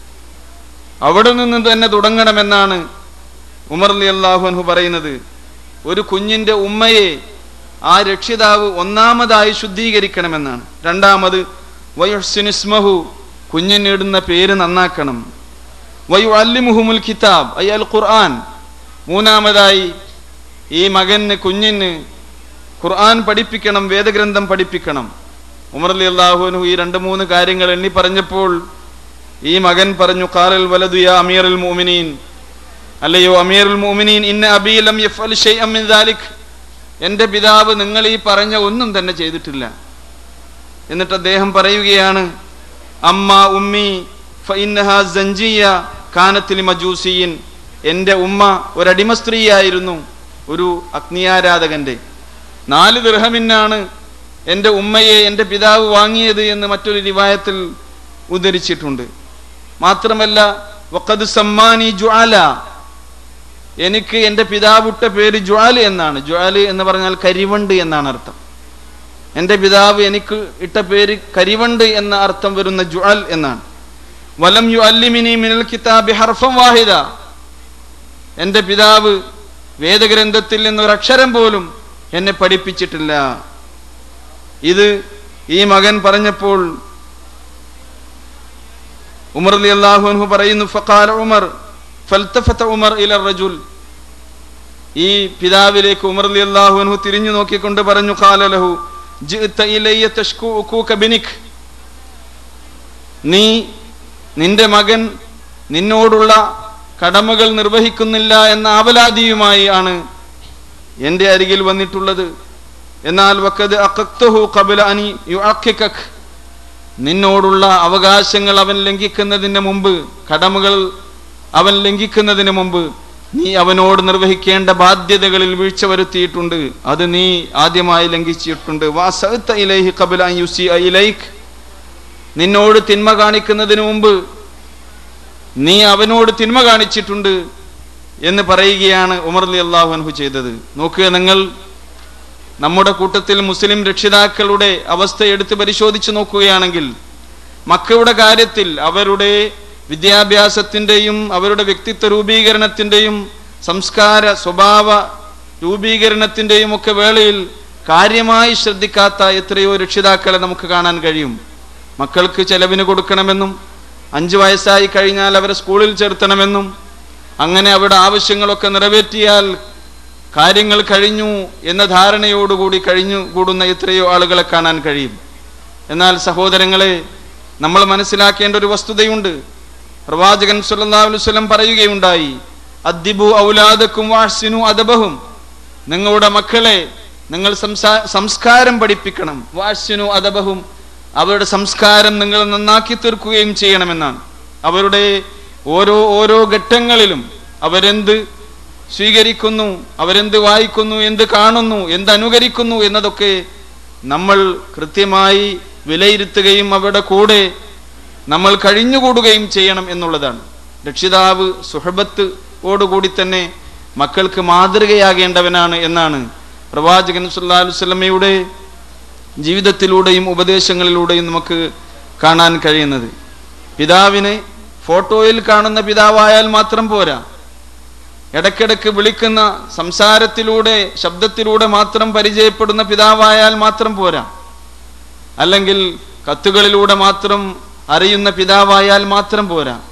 അവിടെ നിന്ന് തന്നെ തുടങ്ങണമെന്നാണ് ഉമർ റളിയല്ലാഹു അൻഹു പറയുന്നത്. ഒരു കുഞ്ഞിൻ്റെ ഉമ്മയെ ആ രക്ഷിതാവ് ഒന്നാമതായി ശുദ്ധീകരിക്കണമെന്നാണ്. രണ്ടാമത് വയുഹ്സിനു ഇസ്മഹു, കുഞ്ഞിനിടുന്ന പേര് നന്നാക്കണം. വയുഅല്ലിമുഹുൽ കിതാബ് അയ അൽ ഖുർആൻ, മൂന്നാമതായി ഈ മകന് കുഞ്ഞിന് ഖുർആൻ പഠിപ്പിക്കണം, വേദഗ്രന്ഥം പഠിപ്പിക്കണം. ഉമർ റളിയല്ലാഹു അൻഹു ഈ രണ്ട് മൂന്ന് കാര്യങ്ങൾ എണ്ണി പറഞ്ഞപ്പോൾ ഈ മകൻ പറഞ്ഞു, ഖാലൽ വലദു യാ അമീറുൽ മുഅ്മിനീൻ, അല്ലയോ അമീറുൽ മുഅ്മിനീൻ, ഇന്ന അബീ ലം യഫ്അൽ ശൈഅൻ മിൻ ദാലിക്, എൻ്റെ പിതാവ് നിങ്ങൾ ഈ പറഞ്ഞ ഒന്നും തന്നെ ചെയ്തിട്ടില്ല. എന്നിട്ട് അദ്ദേഹം പറയുകയാണ്, അമ്മ ഉമ്മി ഫഇന്നഹാ സഞ്ജിയ കാനത്ത് ലിമജൂസിയിൻ, എൻ്റെ ഉമ്മ ഒരടിമ സ്ത്രീയായിരുന്നു, ഒരു അഗ്നിയാരാധകന്റെ. നാല് ദിർഹമിനാണ് എൻ്റെ ഉമ്മയെ എൻ്റെ പിതാവ് വാങ്ങിയത് എന്ന് മറ്റൊരു റിവായത്തിൽ ഉദ്ധരിച്ചിട്ടുണ്ട്. മാത്രമല്ല വഖദ് സമ്മാനി ജുഅല, എനിക്ക് എൻ്റെ പിതാവിട്ട പേര് ജുഅല് എന്നാണ്. ജുഅല് എന്ന് പറഞ്ഞാൽ കരിവണ്ട് എന്നാണ് അർത്ഥം. എൻ്റെ പിതാവ് എനിക്ക് ഇട്ട പേര് കരിവണ്ട് എന്ന അർത്ഥം വരുന്ന ജുഅൽ എന്നാണ്. വലം യുഅല്ലിമിനി മിനൽ കിതാബി ഹർഫൻ വാഹിദ, എൻ്റെ പിതാവ് വേദഗ്രന്ഥത്തിൽ നിന്ന് ഒരു അക്ഷരം പോലും എന്നെ പഠിപ്പിച്ചിട്ടില്ല. ഇത് ഈ മകൻ പറഞ്ഞപ്പോൾ ഉമർ റളിയല്ലാഹു അൻഹു പറയുന്നു, ഫഖാല ഉമർ ഫൽതഫത ഉമർ ഇല റജുൽ, ഈ പിതാവിലേക്ക് ഉമർ റളിയല്ലാഹു അൻഹു തിരിഞ്ഞു നോക്കിക്കൊണ്ട് പറഞ്ഞു, ഖാല ലഹു ജിഅത ഇലയ്യ തഷ്കു ഉകൂക ബിനിക്, നീ നിന്റെ മകൻ നിന്നോടുള്ള കടമകൾ നിർവഹിക്കുന്നില്ല എന്ന ആവലാതിയുമായി ആണ് എൻ്റെ അരികിൽ വന്നിട്ടുള്ളത്. എന്നാൽ വഖദ് അഖഖ്തഹു ഖബല അൻ യുഅഖിഖക്, നിന്നോടുള്ള അവകാശങ്ങൾ അവൻ ലംഘിക്കുന്നതിന് മുമ്പ്, കടമകൾ അവൻ ലംഘിക്കുന്നതിന് മുമ്പ് നീ അവനോട് നിർവഹിക്കേണ്ട ബാധ്യതകളിൽ വീഴ്ച വരുത്തിയിട്ടുണ്ട്, അത് നീ ആദ്യമായി ലംഘിച്ചിട്ടുണ്ട്. വസഅത ഇലൈഹി ഖബല അൻ യുസിഅ ഇലൈക്, നിന്നോട് തിന്മ കാണിക്കുന്നതിന് മുമ്പ് നീ അവനോട് തിന്മ കാണിച്ചിട്ടുണ്ട് എന്ന് പറയുകയാണ് ഉമർ റളിയല്ലാഹു അൻഹു ചെയ്തത്. നോക്കുക, നിങ്ങൾ നമ്മുടെ കൂട്ടത്തിൽ മുസ്ലിം രക്ഷിതാക്കളുടെ അവസ്ഥ എടുത്ത് പരിശോധിച്ച് നോക്കുകയാണെങ്കിൽ, മക്കളുടെ കാര്യത്തിൽ അവരുടെ വിദ്യാഭ്യാസത്തിൻ്റെയും അവരുടെ വ്യക്തിത്വ രൂപീകരണത്തിൻ്റെയും സംസ്കാര സ്വഭാവ രൂപീകരണത്തിൻ്റെയും ഒക്കെ വേളയിൽ കാര്യമായി ശ്രദ്ധിക്കാത്ത എത്രയോ രക്ഷിതാക്കളെ നമുക്ക് കാണാൻ കഴിയും. മക്കൾക്ക് ചെലവിന് കൊടുക്കണമെന്നും അഞ്ചു വയസ്സായി കഴിഞ്ഞാൽ അവരെ സ്കൂളിൽ ചേർത്തണമെന്നും അങ്ങനെ അവരുടെ ആവശ്യങ്ങളൊക്കെ നിറവേറ്റിയാൽ കാര്യങ്ങൾ കഴിഞ്ഞു എന്ന ധാരണയോടുകൂടി കഴിഞ്ഞു കൂടുന്ന എത്രയോ ആളുകളെ കാണാൻ കഴിയും. എന്നാൽ സഹോദരങ്ങളെ, നമ്മൾ മനസ്സിലാക്കേണ്ട ഒരു വസ്തുതയുണ്ട്. പ്രവാചകൻ സല്ലല്ലാഹു അലൈഹി വസല്ലം പറയുകയുണ്ടായി, അദ്ദിബു ഔലാദക്കും വഅഹ്സിനു അദബഹും, നിങ്ങളുടെ മക്കളെ നിങ്ങൾ സംസ്കാരം പഠിപ്പിക്കണം. വഅഹ്സിനു അദബഹും, അവരുടെ സംസ്കാരം നിങ്ങൾ നന്നാക്കി തീർക്കുകയും ചെയ്യണമെന്നാണ്. അവരുടെ ഓരോ ഓരോ ഘട്ടങ്ങളിലും അവരെന്ത് സ്വീകരിക്കുന്നു, അവരെന്ത് വായിക്കുന്നു, എന്ത് കാണുന്നു, എന്ത് അനുകരിക്കുന്നു എന്നതൊക്കെ നമ്മൾ കൃത്യമായി വിലയിരുത്തുകയും അവരുടെ കൂടെ നമ്മൾ കഴിഞ്ഞുകൂടുകയും ചെയ്യണം എന്നുള്ളതാണ്. രക്ഷിതാവ് സുഹബത്ത് ഓടുകൂടി തന്നെ മക്കൾക്ക് മാതൃകയാകേണ്ടവനാണ് എന്നാണ് പ്രവാചകൻ സല്ലല്ലാഹു അലൈഹി വസല്ലമയുടെ ജീവിതത്തിലൂടെയും ഉപദേശങ്ങളിലൂടെയും നമുക്ക് കാണാൻ കഴിയുന്നത്. പിതാവിനെ ഫോട്ടോയിൽ കാണുന്ന പിതാവായാൽ മാത്രം പോരാ, ഇടയ്ക്കിടയ്ക്ക് വിളിക്കുന്ന സംസാരത്തിലൂടെ ശബ്ദത്തിലൂടെ മാത്രം പരിചയപ്പെടുന്ന പിതാവായാൽ മാത്രം പോരാ, അല്ലെങ്കിൽ കത്തുകളിലൂടെ മാത്രം അറിയുന്ന പിതാവായാൽ മാത്രം പോരാ.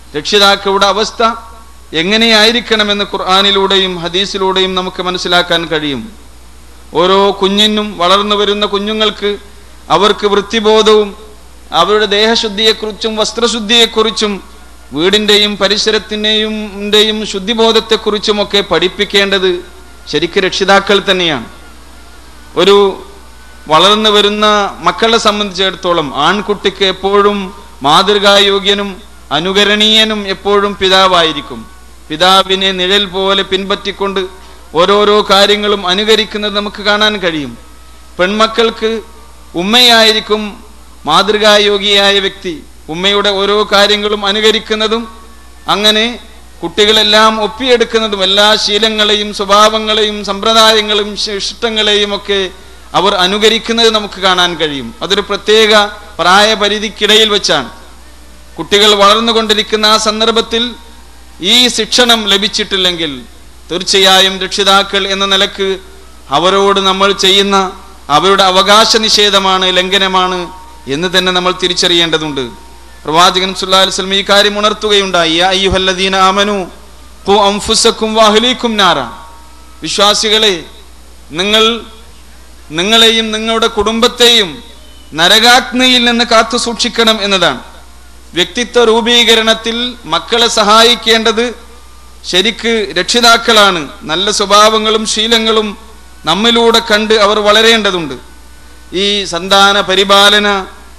രക്ഷിതാക്കളുടെ അവസ്ഥ എങ്ങനെയായിരിക്കണമെന്ന് ഖുർആനിലൂടെയും ഹദീസിലൂടെയും നമുക്ക് മനസ്സിലാക്കാൻ കഴിയും. ഓരോ കുഞ്ഞിനും, വളർന്നു വരുന്ന കുഞ്ഞുങ്ങൾക്ക് അവർക്ക് വൃത്തിബോധവും അവരുടെ ദേഹശുദ്ധിയെക്കുറിച്ചും വസ്ത്രശുദ്ധിയെക്കുറിച്ചും വീടിൻ്റെയും പരിസരത്തിൻ്റെയും ൻ്റെയും ശുദ്ധിബോധത്തെക്കുറിച്ചുമൊക്കെ പഠിപ്പിക്കേണ്ടത് ശരിക്കും രക്ഷിതാക്കൾ തന്നെയാണ്. ഒരു വളർന്നു വരുന്ന മക്കളെ സംബന്ധിച്ചിടത്തോളം ആൺകുട്ടിക്ക് എപ്പോഴും മാതൃകായോഗ്യനും അനുകരണീയനും എപ്പോഴും പിതാവായിരിക്കും. പിതാവിനെ നിഴൽ പോലെ പിൻപറ്റിക്കൊണ്ട് ഓരോരോ കാര്യങ്ങളും അനുകരിക്കുന്നത് നമുക്ക് കാണാൻ കഴിയും. പെൺമക്കൾക്ക് ഉമ്മയായിരിക്കും മാതൃകായോഗിയായ വ്യക്തി, ഉമ്മയുടെ ഓരോ കാര്യങ്ങളും അനുകരിക്കുന്നതും അങ്ങനെ കുട്ടികളെല്ലാം ഒപ്പിയെടുക്കുന്നതും എല്ലാ ശീലങ്ങളെയും സ്വഭാവങ്ങളെയും സമ്പ്രദായങ്ങളും ഇഷ്ടങ്ങളെയും ഒക്കെ അവർ അനുകരിക്കുന്നത് നമുക്ക് കാണാൻ കഴിയും. അതൊരു പ്രത്യേക പ്രായപരിധിക്കിടയിൽ വെച്ചാണ്. കുട്ടികൾ വളർന്നുകൊണ്ടിരിക്കുന്ന ആ സന്ദർഭത്തിൽ ഈ ശിക്ഷണം ലഭിച്ചിട്ടില്ലെങ്കിൽ തീർച്ചയായും രക്ഷിതാക്കൾ എന്ന നിലക്ക് അവരോട് നമ്മൾ ചെയ്യുന്ന അവരുടെ അവകാശ നിഷേധമാണ്, ലംഘനമാണ് എന്ന് തന്നെ നമ്മൾ തിരിച്ചറിയേണ്ടതുണ്ട്. പ്രവാചകൻ സല്ലല്ലാഹു അലൈഹി വസല്ലം ഈ കാര്യം ഉണർത്തുകയുണ്ടായി. യാ അയ്യുഹല്ലദീന ആമനൂ ഖൂ അൻഫുസക്കും വഅഹ്ലീകും നാറ. വിശ്വാസികളെ, നിങ്ങൾ നിങ്ങളെയും നിങ്ങളുടെ കുടുംബത്തെയും നരകാഗ്നിയിൽ നിന്ന് കാത്തു സൂക്ഷിക്കണം എന്നതാണ്. വ്യക്തിത്വ രൂപീകരണത്തിൽ മക്കളെ സഹായിക്കേണ്ടത് ശരിക്ക് രക്ഷിതാക്കളാണ്. നല്ല സ്വഭാവങ്ങളും ശീലങ്ങളും നമ്മിലൂടെ കണ്ട് അവർ വളരേണ്ടതുണ്ട്. ഈ സന്താന പരിപാലന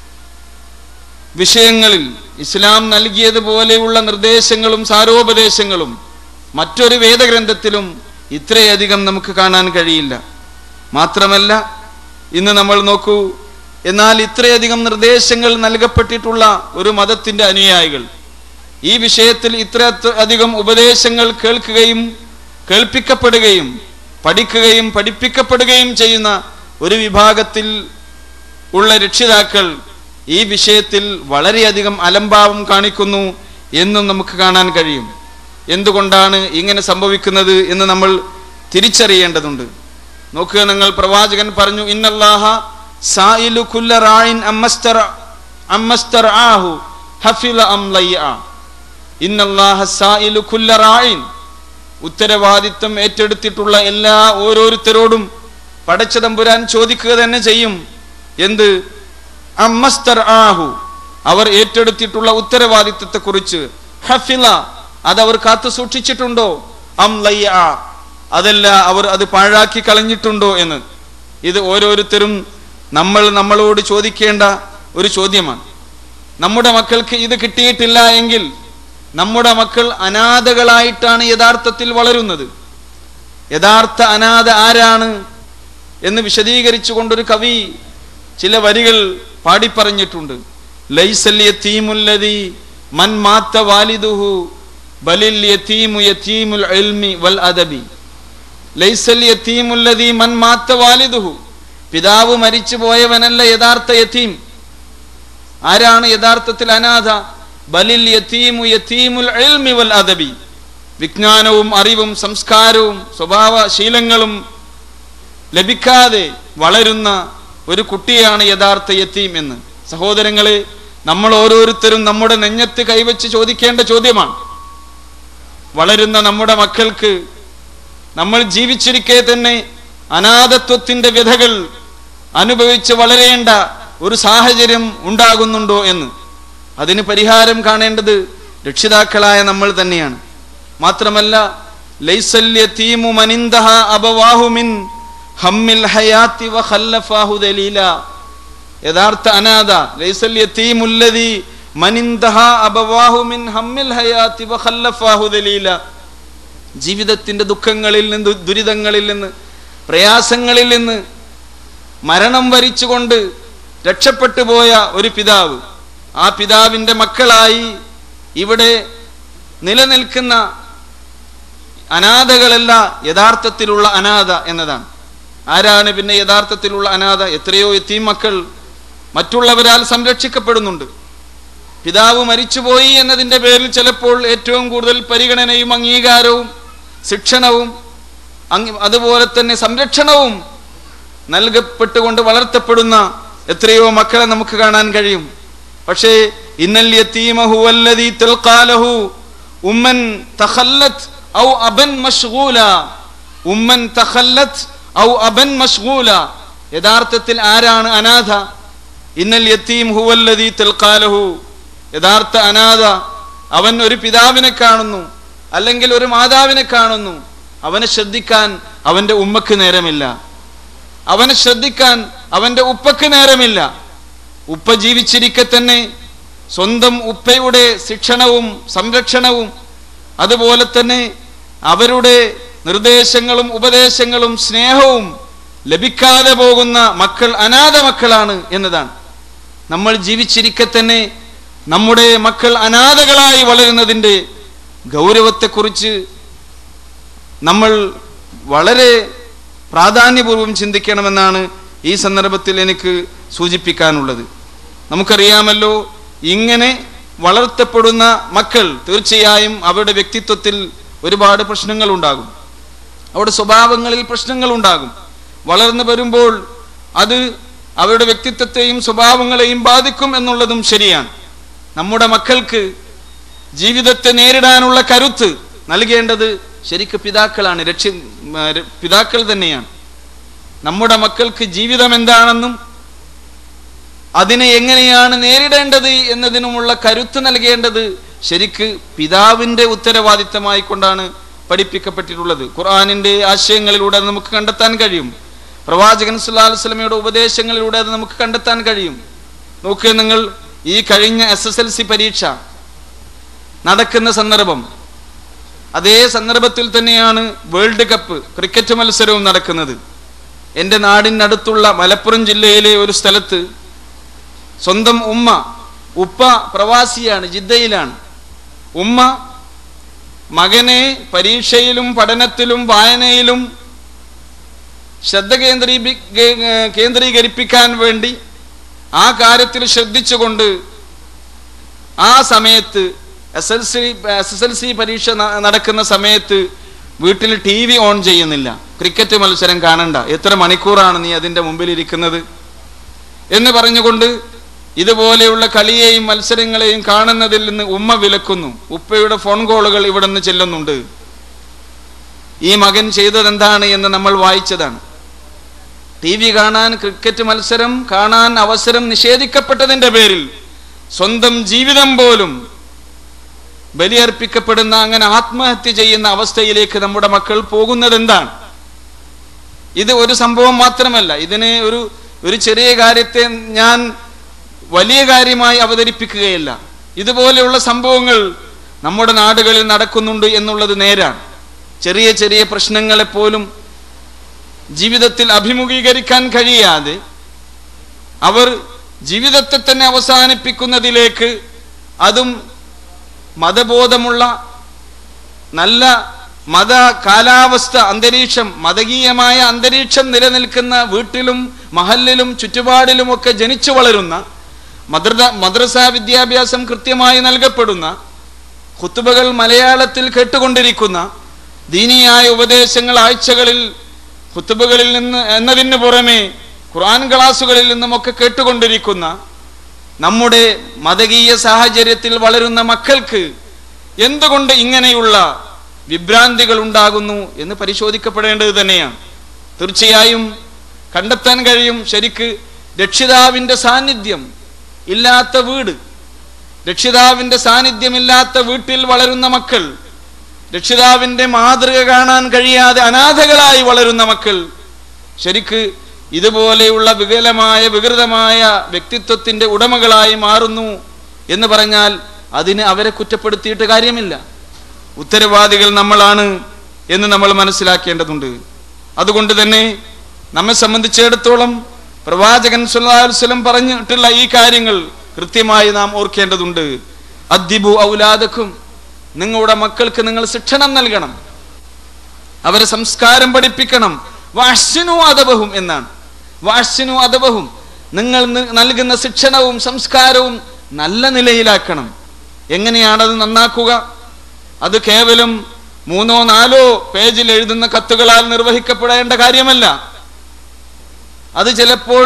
വിഷയങ്ങളിൽ ഇസ്ലാം നൽകിയതുപോലെയുള്ള നിർദ്ദേശങ്ങളും സാരോപദേശങ്ങളും മറ്റൊരു വേദഗ്രന്ഥത്തിലും ഇത്രയധികം നമുക്ക് കാണാൻ കഴിയില്ല. മാത്രമല്ല, ഇന്ന് നമ്മൾ നോക്കൂ, എന്നാൽ ഇത്രയധികം നിർദ്ദേശങ്ങൾ നൽകപ്പെട്ടിട്ടുള്ള ഒരു മതത്തിന്റെ അനുയായികൾ ഈ വിഷയത്തിൽ ഇത്ര അധികം ഉപദേശങ്ങൾ കേൾക്കുകയും കേൾപ്പിക്കപ്പെടുകയും പഠിക്കുകയും പഠിപ്പിക്കപ്പെടുകയും ചെയ്യുന്ന ഒരു വിഭാഗത്തിൽ ഉള്ള രക്ഷിതാക്കൾ ഈ വിഷയത്തിൽ വളരെയധികം അലംഭാവം കാണിക്കുന്നു എന്നും നമുക്ക് കാണാൻ കഴിയും. എന്തുകൊണ്ടാണ് ഇങ്ങനെ സംഭവിക്കുന്നത് എന്ന് നമ്മൾ തിരിച്ചറിയേണ്ടതുണ്ട്. നോക്കുക, നിങ്ങൾ പ്രവാചകൻ പറഞ്ഞു, ഇന്നല്ലാഹ സായിലു കുല്ല റായിൻ അമ്മസ്തറ അമ്മസ്തറആഹു ഹഫില അം ലയ്യ. ഇന്നല്ലാഹ സായിലു കുല്ല റായിൻ, ഉത്തരവാദിത്വം ഏറ്റെടുത്തിട്ടുള്ള എല്ലാ ഓരോരുത്തരോടും പടച്ച തമ്പുരാൻ ചോദിക്കുക തന്നെ ചെയ്യും. എന്ത്? അമ്മസ്തർആഹു, അവർ ഏറ്റെടുത്തിട്ടുള്ള ഉത്തരവാദിത്വത്തെ കുറിച്ച്. ഹഫില, അതവർ കാത്തു സൂക്ഷിച്ചിട്ടുണ്ടോ? അം ലയ്യ, അതല്ല അവർ അത് പാഴാക്കി കളഞ്ഞിട്ടുണ്ടോ എന്ന്. ഇത് ഓരോരുത്തരും നമ്മൾ നമ്മളോട് ചോദിക്കേണ്ട ഒരു ചോദ്യമാണ്. നമ്മുടെ മക്കൾക്ക് ഇത് കിട്ടിയിട്ടില്ല എങ്കിൽ നമ്മുടെ മക്കൾ അനാഥകളായിട്ടാണ് യഥാർത്ഥത്തിൽ വളരുന്നത്. യഥാർത്ഥ അനാഥ ആരാണ് എന്ന് വിശദീകരിച്ചു കൊണ്ടൊരു കവി ചില വരികൾ പാടിപ്പറഞ്ഞിട്ടുണ്ട്. ലൈസൽ യതീമുല്ലദീ മൻ മാത വാലിദുഹു ബലിൽ യതീമു യതീമുൽ ഇൽമി വൽ അദബി. ലൈസൽ യതീമുല്ലദീ മൻ മാത വാലിദുഹു, പിതാവ് മരിച്ചു പോയവനല്ല യഥാർത്ഥ യതീം. ആരാണ് യഥാർത്ഥത്തിൽ അനാഥ? ബലിൽ യതീമു യതീമുൽ ഇൽമി വൽ അദബി, വിജ്ഞാനവും അറിവും സംസ്കാരവും സ്വഭാവ ശീലങ്ങളും ലഭിക്കാതെ വളരുന്ന ഒരു കുട്ടിയാണ് യഥാർത്ഥ യതീം എന്ന്. സഹോദരങ്ങളെ, നമ്മൾ ഓരോരുത്തരും നമ്മുടെ നെഞ്ഞത്ത് കൈവച്ച് ചോദിക്കേണ്ട ചോദ്യമാണ്. വളരുന്ന നമ്മുടെ മക്കൾക്ക് നമ്മൾ ജീവിച്ചിരിക്കെ തന്നെ അനാഥത്വത്തിന്റെ വ്യഥകൾ അനുഭവിച്ച് വളരേണ്ട ഒരു സാഹചര്യം ഉണ്ടാകുന്നുണ്ടോ എന്ന്. അതിന് പരിഹാരം കാണേണ്ടത് രക്ഷിതാക്കളായ നമ്മൾ തന്നെയാണ്. മാത്രമല്ല, ലൈസൽ യതീമു മനിന്തഹ അബവാഹു മിൻ ഹമ്മിൽ ഹയാത്തി വഖല്ലഫാഹു ദലീല. യഥാർത്ഥ അനാഥ ലൈസൽ യതീമുല്ലദീ മനിന്തഹ അബവാഹു മിൻ ഹമ്മിൽ ഹയാത്തി വഖല്ലഫാഹു ദലീല. ജീവിതത്തിന്റെ ദുഃഖങ്ങളിൽ നിന്ന്, ദുരിതങ്ങളിൽ നിന്ന്, പ്രയാസങ്ങളിൽ നിന്ന് മരണം വരിച്ചുകൊണ്ട് രക്ഷപ്പെട്ടു പോയ ഒരു പിതാവ്, ആ പിതാവിൻ്റെ മക്കളായി ഇവിടെ നിലനിൽക്കുന്ന അനാഥകളല്ല യഥാർത്ഥത്തിലുള്ള അനാഥ എന്നതാണ്. ആരാണ് പിന്നെ യഥാർത്ഥത്തിലുള്ള അനാഥ? എത്രയോ യതീം മക്കൾ മറ്റുള്ളവരാൽ സംരക്ഷിക്കപ്പെടുന്നുണ്ട്. പിതാവ് മരിച്ചുപോയി എന്നതിൻ്റെ പേരിൽ ചിലപ്പോൾ ഏറ്റവും കൂടുതൽ പരിഗണനയും അംഗീകാരവും ശിക്ഷണവും അതുപോലെ തന്നെ സംരക്ഷണവും നൽകപ്പെട്ടുകൊണ്ട് വളർത്തപ്പെടുന്ന എത്രയോ മക്കളെ നമുക്ക് കാണാൻ കഴിയും. പക്ഷേ ഇന്നൽ യതീമ ഹുവല്ലദീ തൽഖാലഹു ഉമ്മൻ തഖല്ലത് ഔ അബൻ മശ്ഗൂല. ഉമ്മൻ തഖല്ലത് ഔ അബൻ മശ്ഗൂല. യഥാർത്ഥത്തിൽ ആരാണ് അനാഥ? ഇന്നൽ യതീം ഹുവല്ലദീ തൽഖാലഹു. യഥാർത്ഥ അനാഥ അവൻ ഒരു പിതാവിനെ കാണുന്നു, അല്ലെങ്കിൽ ഒരു മാതാവിനെ കാണുന്നു. അവനെ ശ്രദ്ധിക്കാൻ അവന്റെ ഉമ്മക്ക് നേരമില്ല, അവനെ ശ്രദ്ധിക്കാൻ അവന്റെ ഉപ്പക്ക് നേരമില്ല. ഉപ്പ ജീവിച്ചിരിക്കെ തന്നെ സ്വന്തം ഉപ്പയുടെ ശിക്ഷണവും സംരക്ഷണവും അതുപോലെ തന്നെ അവരുടെ നിർദ്ദേശങ്ങളും ഉപദേശങ്ങളും സ്നേഹവും ലഭിക്കാതെ പോകുന്ന മക്കൾ അനാഥ മക്കളാണ് എന്നതാണ്. നമ്മൾ ജീവിച്ചിരിക്കെ തന്നെ നമ്മുടെ മക്കൾ അനാഥകളായി വളരുന്നതിൻ്റെ ഗൗരവത്തെക്കുറിച്ച് നമ്മൾ വളരെ പ്രാധാന്യപൂർവ്വം ചിന്തിക്കണമെന്നാണ് ഈ സന്ദർഭത്തിൽ എനിക്ക് സൂചിപ്പിക്കാനുള്ളത്. നമുക്കറിയാമല്ലോ, ഇങ്ങനെ വളർത്തപ്പെടുന്ന മക്കൾ തീർച്ചയായും അവരുടെ വ്യക്തിത്വത്തിൽ ഒരുപാട് പ്രശ്നങ്ങൾ ഉണ്ടാകും, അവരുടെ സ്വഭാവങ്ങളിൽ പ്രശ്നങ്ങൾ ഉണ്ടാകും. വളർന്നു വരുമ്പോൾ അത് അവരുടെ വ്യക്തിത്വത്തെയും സ്വഭാവങ്ങളെയും ബാധിക്കും എന്നുള്ളതും ശരിയാണ്. നമ്മുടെ മക്കൾക്ക് ജീവിതത്തെ നേരിടാനുള്ള കരുത്ത് നൽകേണ്ടത് ശരിക്ക് പിതാക്കളാണ്, രക്ഷി പിതാക്കൾ തന്നെയാണ്. നമ്മുടെ മക്കൾക്ക് ജീവിതം എന്താണെന്നും അതിനെ എങ്ങനെയാണ് നേരിടേണ്ടത് എന്നതിനുമുള്ള കരുത്ത് നൽകേണ്ടത് ശരിക്ക് പിതാവിൻ്റെ ഉത്തരവാദിത്തമായി കൊണ്ടാണ് പഠിപ്പിക്കപ്പെട്ടിട്ടുള്ളത്. ഖുർആനിൻ്റെ ആശയങ്ങളിലൂടെ അത് നമുക്ക് കണ്ടെത്താൻ കഴിയും, പ്രവാചകൻ സല്ലല്ലാഹു അലൈഹി വസല്ലമയുടെ ഉപദേശങ്ങളിലൂടെ അത് നമുക്ക് കണ്ടെത്താൻ കഴിയും. നോക്കുക നിങ്ങൾ, ഈ കഴിഞ്ഞ എസ് എസ് എൽ സി പരീക്ഷ നടക്കുന്ന സന്ദർഭം, അതേ സന്ദർഭത്തിൽ തന്നെയാണ് വേൾഡ് കപ്പ് ക്രിക്കറ്റ് മത്സരവും നടക്കുന്നത്. എൻ്റെ നാടിനടുത്തുള്ള മലപ്പുറം ജില്ലയിലെ ഒരു സ്ഥലത്ത് സ്വന്തം ഉമ്മ, ഉപ്പ പ്രവാസിയാണ്, ജിദ്ദയിലാണ്. ഉമ്മ മകനെ പരീക്ഷയിലും പഠനത്തിലും വായനയിലും ശ്രദ്ധ കേന്ദ്രീ കേന്ദ്രീകരിപ്പിക്കാൻ വേണ്ടി ആ കാര്യത്തിൽ ശ്രദ്ധിച്ചുകൊണ്ട് ആ സമയത്ത് S L C S S L C പരീക്ഷ നടക്കുന്ന സമയത്ത് വീട്ടിൽ ടി വി ഓൺ ചെയ്യുന്നില്ല. ക്രിക്കറ്റ് മത്സരം കാണണ്ട, എത്ര മണിക്കൂറാണ് നീ അതിൻ്റെ മുമ്പിലിരിക്കുന്നത് എന്ന് പറഞ്ഞുകൊണ്ട് ഇതുപോലെയുള്ള കളിയെയും മത്സരങ്ങളെയും കാണുന്നതിൽ നിന്ന് ഉമ്മ വിലക്കുന്നു. ഉപ്പയുടെ ഫോൺ കോളുകൾ ഇവിടെ നിന്ന് ചെല്ലുന്നുണ്ട്. ഈ മകൻ ചെയ്തതെന്താണ് എന്ന് നമ്മൾ വായിച്ചതാണ്. ടി വി കാണാൻ, ക്രിക്കറ്റ് മത്സരം കാണാൻ അവസരം നിഷേധിക്കപ്പെട്ടതിൻ്റെ പേരിൽ സ്വന്തം ജീവിതം പോലും ബലിയർപ്പിക്കപ്പെടുന്ന, അങ്ങനെ ആത്മഹത്യ ചെയ്യുന്ന അവസ്ഥയിലേക്ക് നമ്മുടെ മക്കൾ പോകുന്നത് എന്താണ്? ഇത് ഒരു സംഭവം മാത്രമല്ല. ഇതിനെ ഒരു ഒരു ചെറിയ കാര്യത്തെ ഞാൻ വലിയ കാര്യമായി അവതരിപ്പിക്കുകയല്ല. ഇതുപോലെയുള്ള സംഭവങ്ങൾ നമ്മുടെ നാടുകളിൽ നടക്കുന്നുണ്ട് എന്നുള്ളത് നേരാണ്. ചെറിയ ചെറിയ പ്രശ്നങ്ങളെപ്പോലും ജീവിതത്തിൽ അഭിമുഖീകരിക്കാൻ കഴിയാതെ അവർ ജീവിതത്തെ തന്നെ അവസാനിപ്പിക്കുന്നതിലേക്ക്, അതും മതബോധമുള്ള നല്ല മത കാലാവസ്ഥ അന്തരീക്ഷം, മതകീയമായ അന്തരീക്ഷം നിലനിൽക്കുന്ന വീട്ടിലും മഹല്ലിലും ചുറ്റുപാടിലുമൊക്കെ ജനിച്ചു വളരുന്ന, മദ്രസ മദ്രസ വിദ്യാഭ്യാസം കൃത്യമായി നൽകപ്പെടുന്ന, ഖുത്ബകൾ മലയാളത്തിൽ കേട്ടുകൊണ്ടിരിക്കുന്ന, ദീനിയായ ഉപദേശങ്ങൾ ആഴ്ചകളിൽ ഖുത്ബകളിൽ നിന്ന് എന്നതിന് പുറമെ ഖുർആൻ ക്ലാസുകളിൽ നിന്നുമൊക്കെ കേട്ടുകൊണ്ടിരിക്കുന്ന നമ്മുടെ മതകീയ സാഹചര്യത്തിൽ വളരുന്ന മക്കൾക്ക് എന്തുകൊണ്ട് ഇങ്ങനെയുള്ള വിഭ്രാന്തികൾ ഉണ്ടാകുന്നു എന്ന് പരിശോധിക്കപ്പെടേണ്ടത് തന്നെയാണ്. തീർച്ചയായും കണ്ടെത്താൻ കഴിയും, ശരിക്ക് രക്ഷിതാവിൻ്റെ സാന്നിധ്യം ഇല്ലാത്ത വീട്, രക്ഷിതാവിൻ്റെ സാന്നിധ്യമില്ലാത്ത വീട്ടിൽ വളരുന്ന മക്കൾ, രക്ഷിതാവിൻ്റെ മാതൃക കാണാൻ കഴിയാതെ അനാഥകളായി വളരുന്ന മക്കൾ ശരിക്ക് ഇതുപോലെയുള്ള വികലമായ വികൃതമായ വ്യക്തിത്വത്തിൻ്റെ ഉടമകളായി മാറുന്നു എന്ന് പറഞ്ഞാൽ അതിന് അവരെ കുറ്റപ്പെടുത്തിയിട്ട് കാര്യമില്ല. ഉത്തരവാദികൾ നമ്മളാണ് എന്ന് നമ്മൾ മനസ്സിലാക്കേണ്ടതുണ്ട്. അതുകൊണ്ട് തന്നെ നമ്മെ സംബന്ധിച്ചിടത്തോളം പ്രവാചകൻ സല്ലല്ലാഹു അലൈഹി വസല്ലം പറഞ്ഞിട്ടുള്ള ഈ കാര്യങ്ങൾ കൃത്യമായി നാം ഓർക്കേണ്ടതുണ്ട്. അദ്ദിബു ഔലാദക്കും, നിങ്ങളുടെ മക്കൾക്ക് നിങ്ങൾ ശിക്ഷണം നൽകണം, അവരെ സംസ്കാരം പഠിപ്പിക്കണം. വഅഹ്സിനു അദബഹും എന്നാണ്. വഅഹ്സിനു അദബഹും, നിങ്ങൾ നൽകുന്ന ശിക്ഷണവും സംസ്കാരവും നല്ല നിലയിലാക്കണം. എങ്ങനെയാണത് നന്നാക്കുക? അത് കേവലം മൂന്നോ നാലോ പേജിൽ എഴുതുന്ന കത്തുകളാൽ നിർവഹിക്കപ്പെടേണ്ട കാര്യമല്ല. അത് ചിലപ്പോൾ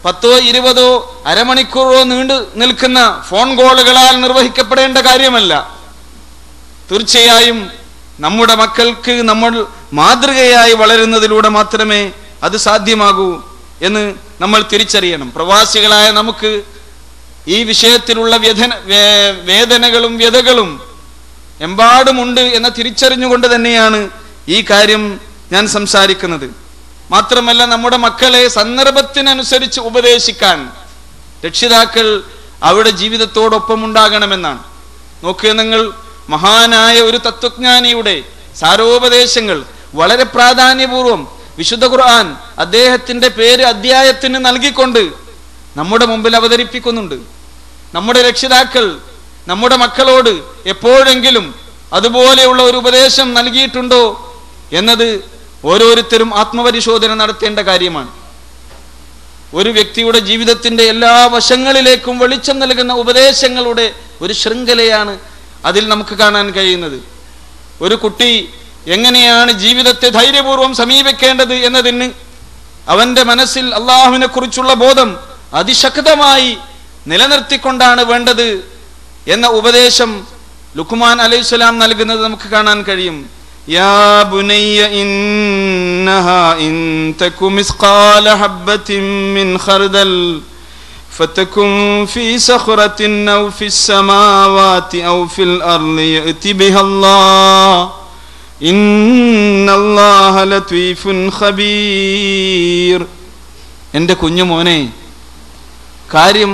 പത്തോ ഇരുപതോ അരമണിക്കൂറോ നീണ്ടു നിൽക്കുന്ന ഫോൺ കോളുകളാൽ നിർവഹിക്കപ്പെടേണ്ട കാര്യമല്ല. തീർച്ചയായും നമ്മുടെ മക്കൾക്ക് നമ്മൾ മാതൃകയായി വളരുന്നതിലൂടെ മാത്രമേ അത് സാധ്യമാകൂ എന്ന് നമ്മൾ തിരിച്ചറിയണം. പ്രവാസികളായ നമുക്ക് ഈ വിഷയത്തിലുള്ള വ്യഥന വേദനകളും വ്യതകളും എമ്പാടുമുണ്ട് എന്ന തിരിച്ചറിഞ്ഞുകൊണ്ട് തന്നെയാണ് ഈ കാര്യം ഞാൻ സംസാരിക്കുന്നത്. മാത്രമല്ല, നമ്മുടെ മക്കളെ സന്ദർഭത്തിനനുസരിച്ച് ഉപദേശിക്കാൻ രക്ഷിതാക്കൾ അവരുടെ ജീവിതത്തോടൊപ്പം ഉണ്ടാകണമെന്നാണ്. നോക്കുക, നിങ്ങൾ മഹാനായ ഒരു തത്വജ്ഞാനിയുടെ സാരോപദേശങ്ങൾ വളരെ പ്രാധാന്യപൂർവം വിശുദ്ധ ഖുർആൻ അദ്ദേഹത്തിന്റെ പേര് അധ്യായത്തിന് നൽകിക്കൊണ്ട് നമ്മുടെ മുമ്പിൽ അവതരിപ്പിക്കുന്നുണ്ട്. നമ്മുടെ രക്ഷിതാക്കൾ നമ്മുടെ മക്കളോട് എപ്പോഴെങ്കിലും അതുപോലെയുള്ള ഒരു ഉപദേശം നൽകിയിട്ടുണ്ടോ എന്നത് ഓരോരുത്തരും ആത്മപരിശോധന നടത്തേണ്ട കാര്യമാണ്. ഒരു വ്യക്തിയുടെ ജീവിതത്തിന്റെ എല്ലാ വശങ്ങളിലേക്കും വെളിച്ചം നൽകുന്ന ഉപദേശങ്ങളുടെ ഒരു ശൃംഖലയാണ് അതിൽ നമുക്ക് കാണാൻ കഴിയുന്നത്. ഒരു കുട്ടി എങ്ങനെയാണ് ജീവിതത്തെ ധൈര്യപൂർവ്വം സമീപിക്കേണ്ടത് എന്നതിന് അവന്റെ മനസ്സിൽ അള്ളാഹുവിനെ കുറിച്ചുള്ള ബോധം അതിശക്തമായി നിലനിർത്തിക്കൊണ്ടാണ് വേണ്ടത് എന്ന ഉപദേശം ലുഖ്മാൻ അലൈഹിസ്സലാം നൽകുന്നത് നമുക്ക് കാണാൻ കഴിയും. യാ ബുനയ്യ ഇന്നഹാ ഇൻ തകു മിസ്ഖാല ഹബ്ബത്തിൻ മിൻ ഖർദൽ ഫതകുൻ ഫീ സഖറത്തിൻ ഔ ഫിസ് സമാവാതി ഔ ഫിൽ അർളി യഅതി ബിഹല്ലാഹ് ഇന്നല്ലാഹ ലതീഫുൻ ഖബീർ. എൻ്റെ കുഞ്ഞുമോനെ, കാര്യം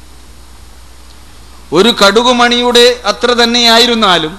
ഒരു കടുകുമണിയുടെ അത്ര തന്നെയായിരുന്നാലും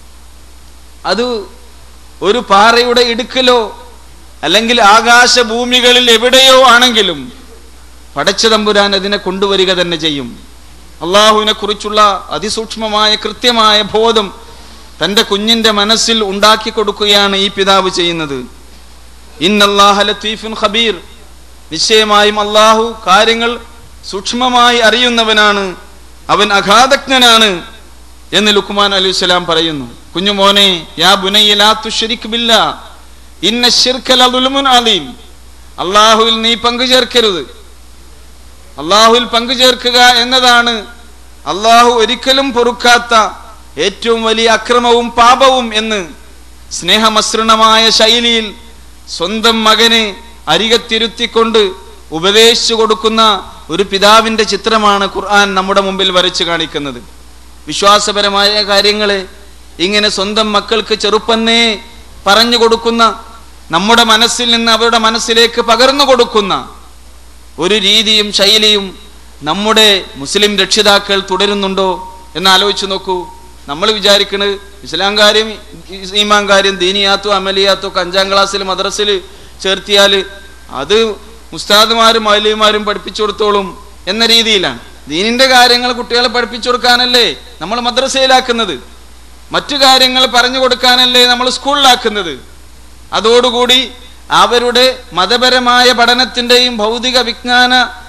അത് ഒരു പാറയുടെ ഇടുക്കിലോ അല്ലെങ്കിൽ ആകാശഭൂമികളിൽ എവിടെയോ ആണെങ്കിലും പടച്ചതമ്പുരാൻ അതിനെ കൊണ്ടുവരിക തന്നെ ചെയ്യും. അള്ളാഹുവിനെ കുറിച്ചുള്ള അതിസൂക്ഷ്മമായ കൃത്യമായ ബോധം തൻ്റെ കുഞ്ഞിൻ്റെ മനസ്സിൽ ഉണ്ടാക്കി കൊടുക്കുകയാണ് ഈ പിതാവ് ചെയ്യുന്നത്. ഇന്നല്ലാഹ ലതീഫുൻ ഖബീർ, നിശ്ചയമായും അള്ളാഹു കാര്യങ്ങൾ സൂക്ഷ്മമായി അറിയുന്നവനാണ്, അവൻ അഗാധജ്ഞനാണ് എന്ന് ലുഖ്മാൻ അലൈഹിസ്സലാം പറയുന്നു. കുഞ്ഞുമോനെ, യാ ബുനയ്യ ലാ തുശ്രിക് ബില്ലാഹ് ഇന്ന ശിർക ലദുൽമുൻ അദീം, അള്ളാഹുവിൽ നീ പങ്കുചേർക്കരുത്. അള്ളാഹുവിൽ പങ്കുചേർക്കുക എന്നതാണ് അള്ളാഹു ഒരിക്കലും പൊറുക്കാത്ത ഏറ്റവും വലിയ അക്രമവും പാപവും എന്ന് സ്നേഹമസൃണമായ ശൈലിയിൽ സ്വന്തം മകനെ അരികത്തിരുത്തിക്കൊണ്ട് ഉപദേശിച്ചു കൊടുക്കുന്ന ഒരു പിതാവിൻ്റെ ചിത്രമാണ് ഖുർആൻ നമ്മുടെ മുമ്പിൽ വരച്ചു കാണിക്കുന്നത്. വിശ്വാസപരമായ കാര്യങ്ങളെ ഇങ്ങനെ സ്വന്തം മക്കൾക്ക് ചെറുപ്പന്നേ പറഞ്ഞു കൊടുക്കുന്ന, നമ്മുടെ മനസ്സിൽ നിന്ന് അവരുടെ മനസ്സിലേക്ക് പകർന്നു കൊടുക്കുന്ന ഒരു രീതിയും ശൈലിയും നമ്മുടെ മുസ്ലിം രക്ഷിതാക്കൾ തുടരുന്നുണ്ടോ എന്ന് ആലോചിച്ച് നോക്കൂ. നമ്മൾ വിചാരിക്കുന്നത് ഇസ്ലാം കാര്യം ഈമാൻ കാര്യം ദീനിയാത്തോ അമലിയാത്തോ ഒക്കെ അഞ്ചാം ക്ലാസ്സിൽ മദ്രസയിൽ ചേർത്തിയാൽ അത് ഉസ്താദുമാരും മൗലവിമാരും പഠിപ്പിച്ചു കൊടുത്തോളും എന്ന രീതിയിലാണ്. ദീനിന്റെ കാര്യങ്ങൾ കുട്ടികളെ പഠിപ്പിച്ചു കൊടുക്കാനല്ലേ നമ്മൾ മദ്രസയിലാക്കുന്നത്, മറ്റു കാര്യങ്ങൾ പറഞ്ഞു കൊടുക്കാനല്ലേ നമ്മൾ സ്കൂളിലാക്കുന്നത്. അതോടുകൂടി അവരുടെ മതപരമായ പഠനത്തിൻ്റെയും ഭൗതിക വിജ്ഞാന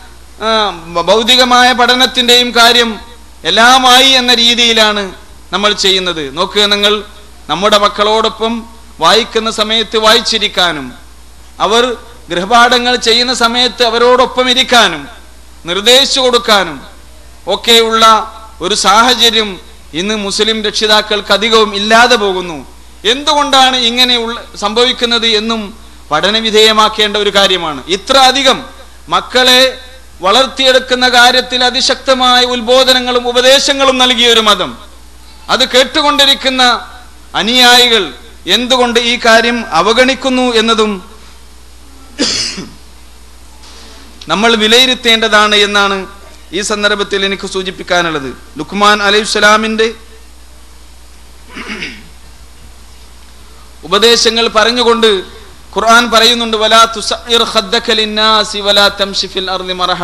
ഭൗതികമായ പഠനത്തിൻ്റെയും കാര്യം എല്ലാമായി എന്ന രീതിയിലാണ് നമ്മൾ ചെയ്യുന്നത്. നോക്കുക, നിങ്ങൾ നമ്മുടെ മക്കളോടൊപ്പം വായിക്കുന്ന സമയത്ത് വായിച്ചിരിക്കാനും അവർ ഗൃഹപാഠങ്ങൾ ചെയ്യുന്ന സമയത്ത് അവരോടൊപ്പം ഇരിക്കാനും നിർദ്ദേശിച്ചു കൊടുക്കാനും ഒക്കെയുള്ള ഒരു സാഹചര്യം ഇന്ന് മുസ്ലിം രക്ഷിതാക്കൾക്ക് അധികവും ഇല്ലാതെ പോകുന്നു. എന്തുകൊണ്ടാണ് ഇങ്ങനെ ഉള്ള സംഭവിക്കുന്നത് എന്നും പഠനവിധേയമാക്കേണ്ട ഒരു കാര്യമാണ്. ഇത്ര അധികം മക്കളെ വളർത്തിയെടുക്കുന്ന കാര്യത്തിൽ അതിശക്തമായ ഉത്ബോധനങ്ങളും ഉപദേശങ്ങളും നൽകിയ ഒരു മതം, അത് കേട്ടുകൊണ്ടിരിക്കുന്ന അനുയായികൾ എന്തുകൊണ്ട് ഈ കാര്യം അവഗണിക്കുന്നു എന്നതും നമ്മൾ വിലയിരുത്തേണ്ടതാണ് എന്നാണ് ഈ സന്ദർഭത്തിൽ എനിക്ക് സൂചിപ്പിക്കാനുള്ളത്. ലുഖ്മാൻ അലൈഹിസ്സലാമിന്റെ ഉപദേശങ്ങൾ പറഞ്ഞുകൊണ്ട് ഖുർആൻ പറയുന്നുണ്ട്, വലാ തുസഇർ ഖദ്ദക ലിന്നാസി വലാ തംശി ഫിൽ അർളി മറഹ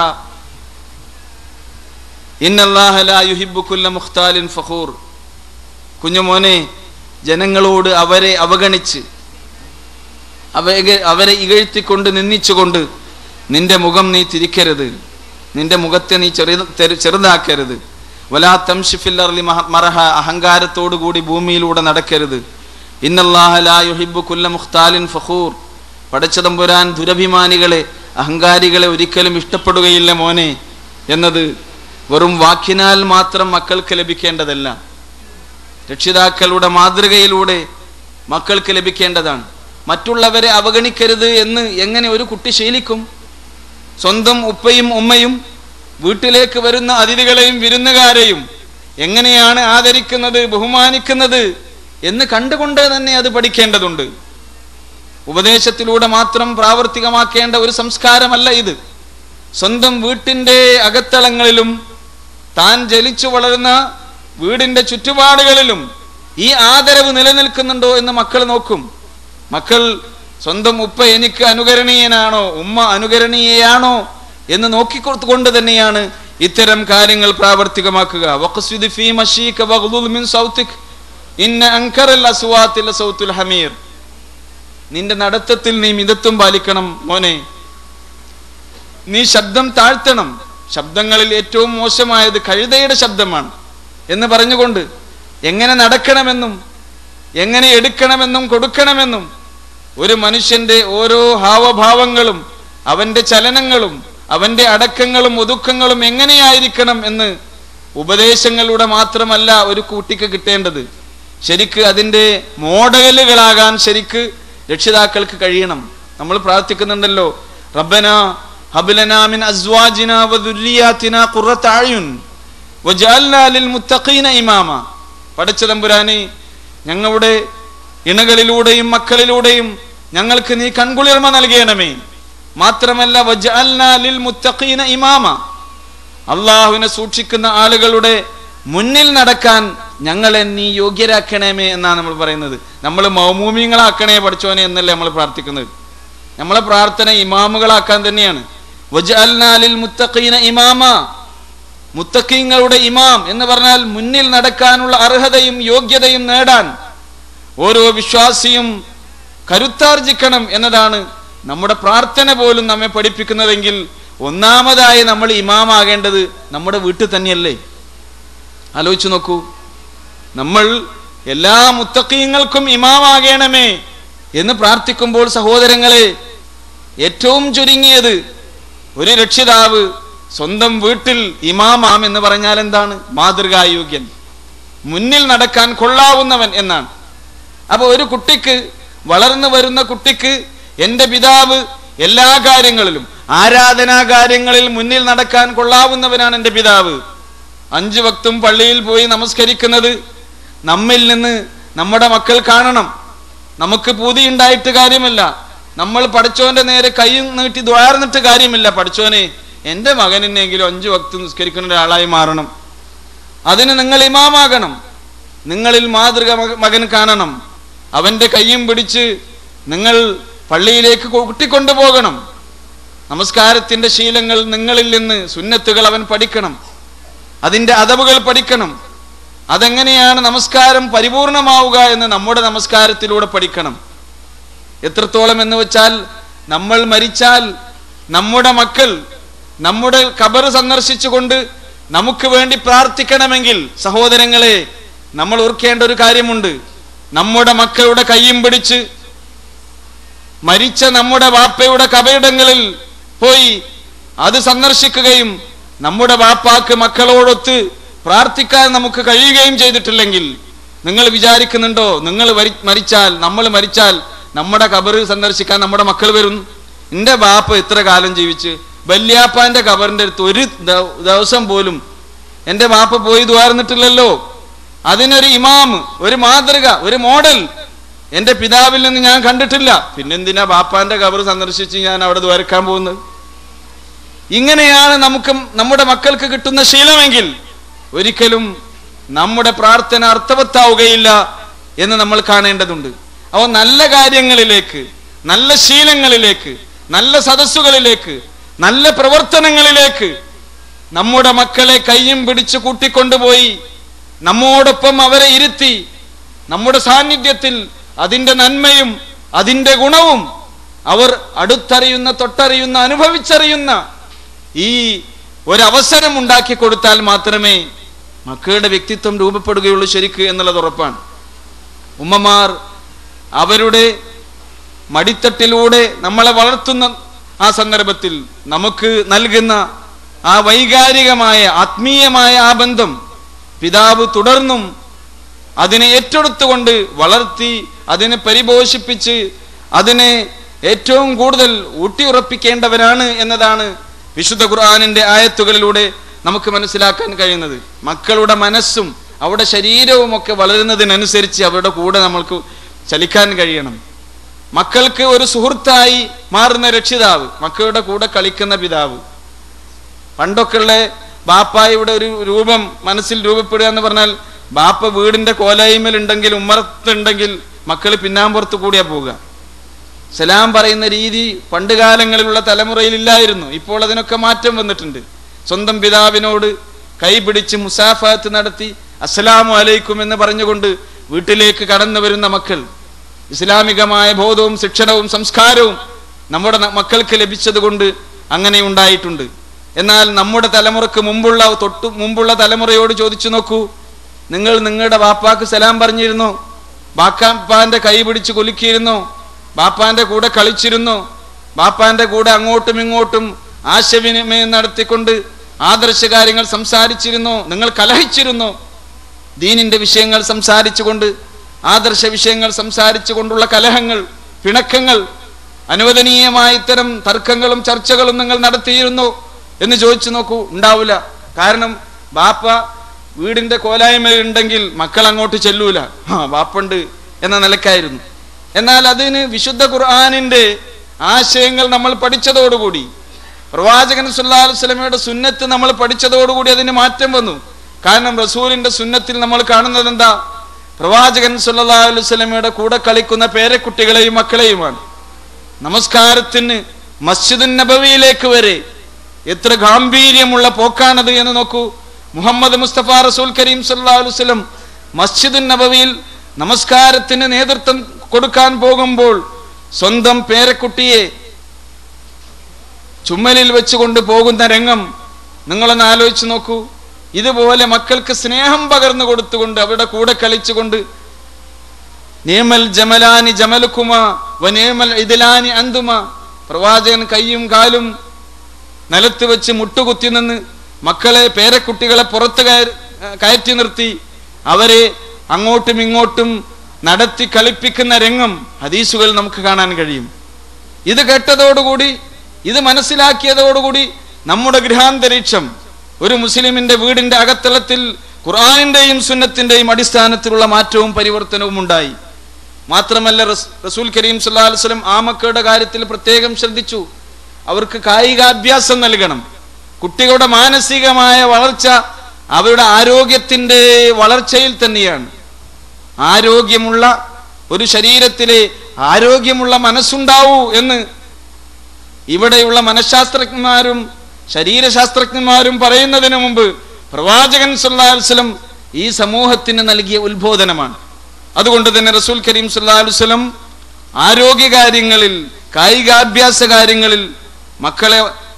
ഇന്നല്ലാഹ ലാ യുഹിബ്ബു കുല്ല മുഖ്താലിൻ ഫഖൂർ. കുഞ്ഞുമോനെ, ജനങ്ങളോട് അവരെ അവഗണിച്ച് അവരെ അവരെ ഇകഴ്ത്തിക്കൊണ്ട് നിന്ദിച്ചുകൊണ്ട് നിന്റെ മുഖം നീ തിരിക്കരുത്, നിന്റെ മുഖത്തെ നീ ചെറു ചെറുതാക്കരുത്. വലാ തംശി ഫിൽ അർളി മറഹ, അഹങ്കാരത്തോടു കൂടി ഭൂമിയിലൂടെ നടക്കരുത്. ഇന്നല്ലാഹ ലാ യുഹിബ്ബു കുല്ല മുഖ്താലിൻ ഫഖൂർ, പടച്ചതമ്പുരാൻ ദുരഭിമാനികളെ അഹങ്കാരികളെ ഒരിക്കലും ഇഷ്ടപ്പെടുകയില്ല മോനെ എന്നത് വെറും വാക്കിനാൽ മാത്രം മക്കൾക്ക് ലഭിക്കേണ്ടതല്ല, രക്ഷിതാക്കളുടെ മാതൃകയിലൂടെ മക്കൾക്ക് ലഭിക്കേണ്ടതാണ്. മറ്റുള്ളവരെ അവഗണിക്കരുത് എന്ന് എങ്ങനെ ഒരു കുട്ടി ശീലിക്കും? സ്വന്തം ഉപ്പയും ഉമ്മയും വീട്ടിലേക്ക് വരുന്ന അതിഥികളെയും വിരുന്നുകാരെയും എങ്ങനെയാണ് ആദരിക്കുന്നത്, ബഹുമാനിക്കുന്നത് എന്ന് കണ്ടുകൊണ്ട് തന്നെ അത് പഠിക്കേണ്ടതുണ്ട്. ഉപദേശത്തിലൂടെ മാത്രം പ്രാവർത്തികമാക്കേണ്ട ഒരു സംസ്കാരമല്ല ഇത്. സ്വന്തം വീട്ടിൻ്റെ അകത്തളങ്ങളിലും താൻ ജനിച്ചു വളരുന്ന വീടിൻ്റെ ചുറ്റുപാടുകളിലും ഈ ആദരവ് നിലനിൽക്കുന്നുണ്ടോ എന്ന് മക്കൾ നോക്കും. മക്കൾ സ്വന്തം ഉപ്പ എനിക്ക് അനുകരണീയനാണോ, ഉമ്മ അനുകരണീയയാണോ എന്ന് നോക്കിക്കൊണ്ട് തന്നെയാണ് ഇത്തരം കാര്യങ്ങൾ പ്രാവർത്തികമാക്കുക. വഖ്സിദ് ഫീ മശീക വഗ്ളുൽ മിൻ സൗതിക് ഇന്ന അൻകറൽ അസ്വാതി ലസൗതുൽ ഹമീർ. നിന്റെ നടത്തത്തിൽ നീ മിതത്വം പാലിക്കണം മോനെ, നീ ശബ്ദം താഴ്ത്തണം. ശബ്ദങ്ങളിൽ ഏറ്റവും മോശമായത് കഴുതയുടെ ശബ്ദമാണ് എന്ന് പറഞ്ഞുകൊണ്ട് എങ്ങനെ നടക്കണമെന്നും എങ്ങനെ എടുക്കണമെന്നും കൊടുക്കണമെന്നും ഒരു മനുഷ്യന്റെ ഓരോ ഹാവഭാവങ്ങളും അവന്റെ ചലനങ്ങളും അവന്റെ അടക്കങ്ങളും ഒതുക്കങ്ങളും എങ്ങനെയായിരിക്കണം എന്ന് ഉപദേശങ്ങളിലൂടെ മാത്രമല്ല ഒരു കുട്ടിക്ക് കിട്ടേണ്ടത്. ശരിക്ക് അതിൻ്റെ മോഡലുകളാകാൻ ശരിക്ക് രക്ഷിതാക്കൾക്ക് കഴിയണം. നമ്മൾ പ്രാർത്ഥിക്കുന്നുണ്ടല്ലോ, റബ്ബനാ ഹബ്ലനാ മിൻ അസ്വാജിനാ വദുരിയാതിനാ ഖുറത അയുൻ വജഅൽനാ ലിൽ മുത്തഖീന ഇമാമ. പടച്ച തമ്പുരാനെ, ഞങ്ങളുടെ ഇണകളിലൂടെയും മക്കളിലൂടെയും ഞങ്ങൾക്ക് നീ കൺകുളിർമ നൽകണമേ. മാത്രമല്ല വജഅൽനാ ലിൽ മുത്തഖീന ഇമാമ, അള്ളാഹുവിനെ സൂക്ഷിക്കുന്ന ആളുകളുടെ മുന്നിൽ നടക്കാൻ ഞങ്ങളെ നീ യോഗ്യരാക്കണമേ എന്നാണ് നമ്മൾ പറയുന്നത്. നമ്മൾ മൗമൂമിങ്ങളാക്കണേ പഠിച്ചോനെ എന്നല്ലേ നമ്മൾ പ്രാർത്ഥിക്കുന്നത്. നമ്മളെ പ്രാർത്ഥന ഇമാമുകളാക്കാൻ തന്നെയാണ്. വജഅൽനാ ലിൽ മുത്തഖീന ഇമാമ, മുത്തഖീങ്ങളുടെ ഇമാം എന്ന് പറഞ്ഞാൽ മുന്നിൽ നടക്കാനുള്ള അർഹതയും യോഗ്യതയും നേടാൻ ഓരോ വിശ്വാസിയും കരുത്താർജിക്കണം എന്നതാണ് നമ്മുടെ പ്രാർത്ഥന പോലും നമ്മെ പഠിപ്പിക്കുന്നതെങ്കിൽ ഒന്നാമതായി നമ്മൾ ഇമാമാകേണ്ടത് നമ്മുടെ വീട്ടിൽ തന്നെയല്ലേ? ആലോചിച്ചു നോക്കൂ. നമ്മൾ എല്ലാ മുത്തഖീങ്ങൾക്കും ഇമാമാകണമേ എന്ന് പ്രാർത്ഥിക്കുമ്പോൾ സഹോദരങ്ങളെ, ഏറ്റവും ചുരുങ്ങിയത് ഒരു രക്ഷിതാവ് സ്വന്തം വീട്ടിൽ ഇമാമാം എന്ന് പറഞ്ഞാൽ എന്താണ്? മാതൃകായോഗ്യൻ, മുന്നിൽ നടക്കാൻ കൊള്ളാവുന്നവൻ എന്നാണ്. അപ്പൊ ഒരു കുട്ടിക്ക്, വളർന്നു വരുന്ന കുട്ടിക്ക് എൻ്റെ പിതാവ് എല്ലാ കാര്യങ്ങളിലും ആരാധനാ കാര്യങ്ങളിൽ മുന്നിൽ നടക്കാൻ കൊള്ളാവുന്നവനാണ് എൻ്റെ പിതാവ്. അഞ്ചു വക്തും പള്ളിയിൽ പോയി നമസ്കരിക്കുന്നത് നമ്മിൽ നിന്ന് നമ്മുടെ മക്കൾ കാണണം. നമുക്ക് പൂതി ഉണ്ടായിട്ട് കാര്യമില്ല. നമ്മൾ പഠിച്ചോന്റെ നേരെ കൈ നീട്ടി ദ്വാർന്നിട്ട് കാര്യമില്ല. പഠിച്ചോനെ, എൻ്റെ മകനെങ്കിലും അഞ്ചു വക്ത് നിസ്കരിക്കുന്ന ഒരാളായി മാറണം. അതിന് നിങ്ങൾ ഇമാമാകണം. നിങ്ങളിൽ മാതൃക മകൻ കാണണം. അവൻ്റെ കയ്യും പിടിച്ച് നിങ്ങൾ പള്ളിയിലേക്ക് കൂട്ടിക്കൊണ്ടുപോകണം. നമസ്കാരത്തിൻ്റെ ശീലങ്ങൾ നിങ്ങളിൽ നിന്ന്, സുന്നത്തുകൾ അവൻ പഠിക്കണം. അതിൻ്റെ അദബുകൾ പഠിക്കണം. അതെങ്ങനെയാണ് നമസ്കാരം പരിപൂർണമാവുക എന്ന് നമ്മുടെ നമസ്കാരത്തിലൂടെ പഠിക്കണം. എത്രത്തോളം എന്ന് വെച്ചാൽ, നമ്മൾ മരിച്ചാൽ നമ്മുടെ മക്കൾ നമ്മുടെ ഖബർ സന്ദർശിച്ചുകൊണ്ട് നമുക്ക് വേണ്ടി പ്രാർത്ഥിക്കണമെങ്കിൽ സഹോദരങ്ങളെ, നമ്മൾ ഓർക്കേണ്ട ഒരു കാര്യമുണ്ട്. നമ്മുടെ മക്കളുടെ കയ്യും പിടിച്ച് മരിച്ച നമ്മുടെ വാപ്പയുടെ കബറിടങ്ങളിൽ പോയി അത് സന്ദർശിക്കുകയും നമ്മുടെ വാപ്പാക്ക് മക്കളോടൊത്ത് പ്രാർത്ഥിക്കാൻ നമുക്ക് കഴിയുകയും ചെയ്തിട്ടില്ലെങ്കിൽ, നിങ്ങൾ വിചാരിക്കുന്നുണ്ടോ നിങ്ങൾ മരിച്ചാൽ, നമ്മൾ മരിച്ചാൽ നമ്മുടെ ഖബർ സന്ദർശിക്കാൻ നമ്മുടെ മക്കൾ വരും? എൻ്റെ ബാപ്പ എത്ര കാലം ജീവിച്ച് വല്യാപ്പാന്റെ ഖബറിന്റെ അടുത്ത് ഒരു ദിവസം പോലും എൻ്റെ ബാപ്പ പോയി ദ്വാർന്നിട്ടില്ലല്ലോ. അതിനൊരു ഇമാം, ഒരു മാതൃക, ഒരു മോഡൽ എൻ്റെ പിതാവിൽ നിന്ന് ഞാൻ കണ്ടിട്ടില്ല. പിന്നെന്തിനാ ബാപ്പാന്റെ ഖബർ സന്ദർശിച്ച് ഞാൻ അവിടെ ദ്വാരക്കാൻ പോകുന്നത്? ഇങ്ങനെയാണ് നമുക്ക് നമ്മുടെ മക്കൾക്ക് കിട്ടുന്ന ശീലമെങ്കിൽ ഒരിക്കലും നമ്മുടെ പ്രാർത്ഥന അർത്ഥവത്താവുകയില്ല എന്ന് നമ്മൾ കാണേണ്ടതുണ്ട്. അപ്പോൾ നല്ല കാര്യങ്ങളിലേക്ക്, നല്ല ശീലങ്ങളിലേക്ക്, നല്ല സദസ്സുകളിലേക്ക്, നല്ല പ്രവർത്തനങ്ങളിലേക്ക് നമ്മുടെ മക്കളെ കയ്യും പിടിച്ച് കൂട്ടിക്കൊണ്ടുപോയി നമ്മോടൊപ്പം അവരെ ഇരുത്തി നമ്മുടെ സാന്നിധ്യത്തിൽ അതിൻ്റെ നന്മയും അതിൻ്റെ ഗുണവും അവർ അടുത്തറിയുന്ന, തൊട്ടറിയുന്ന, അനുഭവിച്ചറിയുന്ന ഈ ഒരവസരം ഉണ്ടാക്കി കൊടുത്താൽ മാത്രമേ മക്കളുടെ വ്യക്തിത്വം രൂപപ്പെടുകയുള്ളൂ ശരിക്ക് എന്നുള്ളത് ഉറപ്പാണ്. ഉമ്മമാർ അവരുടെ മടിത്തട്ടിലൂടെ നമ്മളെ വളർത്തുന്ന ആ സന്ദർഭത്തിൽ നമുക്ക് നൽകുന്ന ആ വൈകാരികമായ ആത്മീയമായ ആ ബന്ധം പിതാവ് തുടർന്നും അതിനെ ഏറ്റെടുത്തുകൊണ്ട് വളർത്തി അതിനെ പരിപോഷിപ്പിച്ച് അതിനെ ഏറ്റവും കൂടുതൽ ഊട്ടിയുറപ്പിക്കേണ്ടവരാണ് എന്നതാണ് വിശുദ്ധ ഖുർആനിന്റെ ആയത്തുകളിലൂടെ നമുക്ക് മനസ്സിലാക്കാൻ കഴിയുന്നത്. മക്കളുടെ മനസ്സും അവരുടെ ശരീരവും ഒക്കെ വളരുന്നതിനനുസരിച്ച് അവരുടെ കൂടെ നമ്മൾക്ക് ചലിക്കാൻ കഴിയണം. മക്കൾക്ക് ഒരു സുഹൃത്തായി മാറുന്ന രക്ഷിതാവ്, മക്കളുടെ കൂടെ കളിക്കുന്ന പിതാവ്. പണ്ടൊക്കെയുള്ള ബാപ്പായുടെ ഒരു രൂപം മനസ്സിൽ രൂപപ്പെടുക എന്ന് പറഞ്ഞാൽ ബാപ്പ വീടിന്റെ കോലായ്മലുണ്ടെങ്കിൽ ഉമ്മറത്തുണ്ടെങ്കിൽ മക്കൾ പിന്നാമ്പുറത്ത് കൂടിയാ പോവുക. സലാം പറയുന്ന രീതി പണ്ട് കാലങ്ങളിലുള്ള തലമുറയിൽ ഇല്ലായിരുന്നു. ഇപ്പോൾ അതിനൊക്കെ മാറ്റം വന്നിട്ടുണ്ട്. സ്വന്തം പിതാവിനോട് കൈപിടിച്ച് മുസാഫത്ത് നടത്തി അസ്സലാമു അലൈക്കും എന്ന് പറഞ്ഞുകൊണ്ട് വീട്ടിലേക്ക് കടന്നു വരുന്ന മക്കൾ, ഇസ്ലാമികമായ ബോധവും ശിക്ഷണവും സംസ്കാരവും നമ്മുടെ മക്കൾക്ക് ലഭിച്ചത് കൊണ്ട് അങ്ങനെ ഉണ്ടായിട്ടുണ്ട്. എന്നാൽ നമ്മുടെ തലമുറക്ക് മുമ്പുള്ള തൊട്ടു മുമ്പുള്ള തലമുറയോട് ചോദിച്ചു നോക്കൂ, നിങ്ങൾ നിങ്ങളുടെ ബാപ്പാക്ക് സലാം പറഞ്ഞിരുന്നോ? ബാപ്പാന്റെ കൈ പിടിച്ച് കുലുക്കിയിരുന്നോ? ബാപ്പാന്റെ കൂടെ കളിച്ചിരുന്നോ? ബാപ്പാന്റെ കൂടെ അങ്ങോട്ടും ഇങ്ങോട്ടും ആശയവിനിമയം നടത്തിക്കൊണ്ട് ആദർശ കാര്യങ്ങൾ സംസാരിച്ചിരുന്നോ? നിങ്ങൾ കലഹിച്ചിരുന്നോ? ദീനിന്റെ വിഷയങ്ങൾ സംസാരിച്ചുകൊണ്ട്, ആദർശ വിഷയങ്ങൾ സംസാരിച്ചു കൊണ്ടുള്ള കലഹങ്ങൾ, പിണക്കങ്ങൾ, അനുവദനീയമായ ഇത്തരം തർക്കങ്ങളും ചർച്ചകളും നിങ്ങൾ നടത്തിയിരുന്നോ എന്ന് ചോദിച്ചു നോക്കൂ. ഉണ്ടാവില്ല. കാരണം ബാപ്പ വീടിന്റെ കോലായ്മയുണ്ടെങ്കിൽ മക്കൾ അങ്ങോട്ട് ചെല്ലൂല, ആ ബാപ്പുണ്ട് എന്ന നിലക്കായിരുന്നു. എന്നാൽ അതിന് വിശുദ്ധ ഖുർആനിന്റെ ആശയങ്ങൾ നമ്മൾ പഠിച്ചതോടുകൂടി, പ്രവാചകൻ സല്ലല്ലാഹു അലൈഹി വസല്ലമയുടെ സുന്നത്ത് നമ്മൾ പഠിച്ചതോടുകൂടി അതിന് മാറ്റം വന്നു. കാരണം റസൂലിന്റെ സുന്നത്തിൽ നമ്മൾ കാണുന്നത് എന്താ? പ്രവാചകൻ സല്ലല്ലാഹു അലൈഹി വസല്ലമയുടെ കൂടെ കളിക്കുന്ന പേരക്കുട്ടികളെയും മക്കളെയുമാണ്. നമസ്കാരത്തിന് മസ്ജിദുൻ നബവിയിലേക്ക് വരെ എത്ര ഗാംഭീര്യമുള്ള പോക്കാണത് എന്ന് നോക്കൂ. മുഹമ്മദ് മുസ്തഫ റസൂൽ കരീം സല്ലല്ലാഹു അലൈഹി വസല്ലം മസ്ജിദുൻ നബവിയിൽ നമസ്കാരത്തിന് നേതൃത്വം കൊടുക്കാൻ പോകുമ്പോൾ സ്വന്തം പേരക്കുട്ടിയെ ചുമലിൽ വെച്ചുകൊണ്ട് പോകുന്ന രംഗം നിങ്ങളൊന്ന് ആലോചിച്ച് നോക്കൂ. ഇതുപോലെ മക്കൾക്ക് സ്നേഹം പകർന്നു കൊടുത്തുകൊണ്ട് അവരുടെ കൂടെ കളിച്ചുകൊണ്ട് നേമൽ ജമലാനി ജമലുക്കുമ വനേമൽ ഇതിലാനി അന്തുമ, പ്രവാചകൻ കൈയും കാലും നിലത്ത് വെച്ച് മുട്ടുകുത്തി നിന്ന് മക്കളെ പേരക്കുട്ടികളെ പുറത്ത് കയറ്റി നിർത്തി അവരെ അങ്ങോട്ടും ഇങ്ങോട്ടും നടത്തി കളിപ്പിക്കുന്ന രംഗം ഹദീസുകൾ നമുക്ക് കാണാൻ കഴിയും. ഇത് കേട്ടതോടുകൂടി, ഇത് മനസ്സിലാക്കിയതോടുകൂടി നമ്മുടെ ഗൃഹാന്തരീക്ഷം ഒരു മുസ്ലിമിന്റെ വീടിന്റെ അകത്തളത്തിൽ ഖുർആനിന്റെയും സുന്നത്തിന്റെയും അടിസ്ഥാനത്തിലുള്ള മാറ്റവും പരിവർത്തനവും ഉണ്ടായി. മാത്രമല്ല റസൂൽ കരീം സല്ലല്ലാഹു അലൈഹി വസല്ലം ആ മക്കളുടെ കാര്യത്തിൽ പ്രത്യേകം ശ്രദ്ധിച്ചു. അവർക്ക് കായികാഭ്യാസം നൽകണം. കുട്ടികളുടെ മാനസികമായ വളർച്ച അവരുടെ ആരോഗ്യത്തിന്റെ വളർച്ചയിൽ തന്നെയാണ്. ആരോഗ്യമുള്ള ഒരു ശരീരത്തിലെ ആരോഗ്യമുള്ള മനസ്സുണ്ടാവൂ എന്ന് ഇവിടെയുള്ള മനഃശാസ്ത്രജ്ഞന്മാരും ശരീരശാസ്ത്രജ്ഞന്മാരും പറയുന്നതിന് മുമ്പ് പ്രവാചകൻ സല്ലല്ലാഹു അലൈഹി വസല്ലം ഈ സമൂഹത്തിന് നൽകിയ ഉത്ബോധനമാണ്. അതുകൊണ്ട് തന്നെ റസൂൽ കരീം സല്ലല്ലാഹു അലൈഹി വസല്ലം ആരോഗ്യകാര്യങ്ങളിൽ, കായികാഭ്യാസ കാര്യങ്ങളിൽ മക്കളെ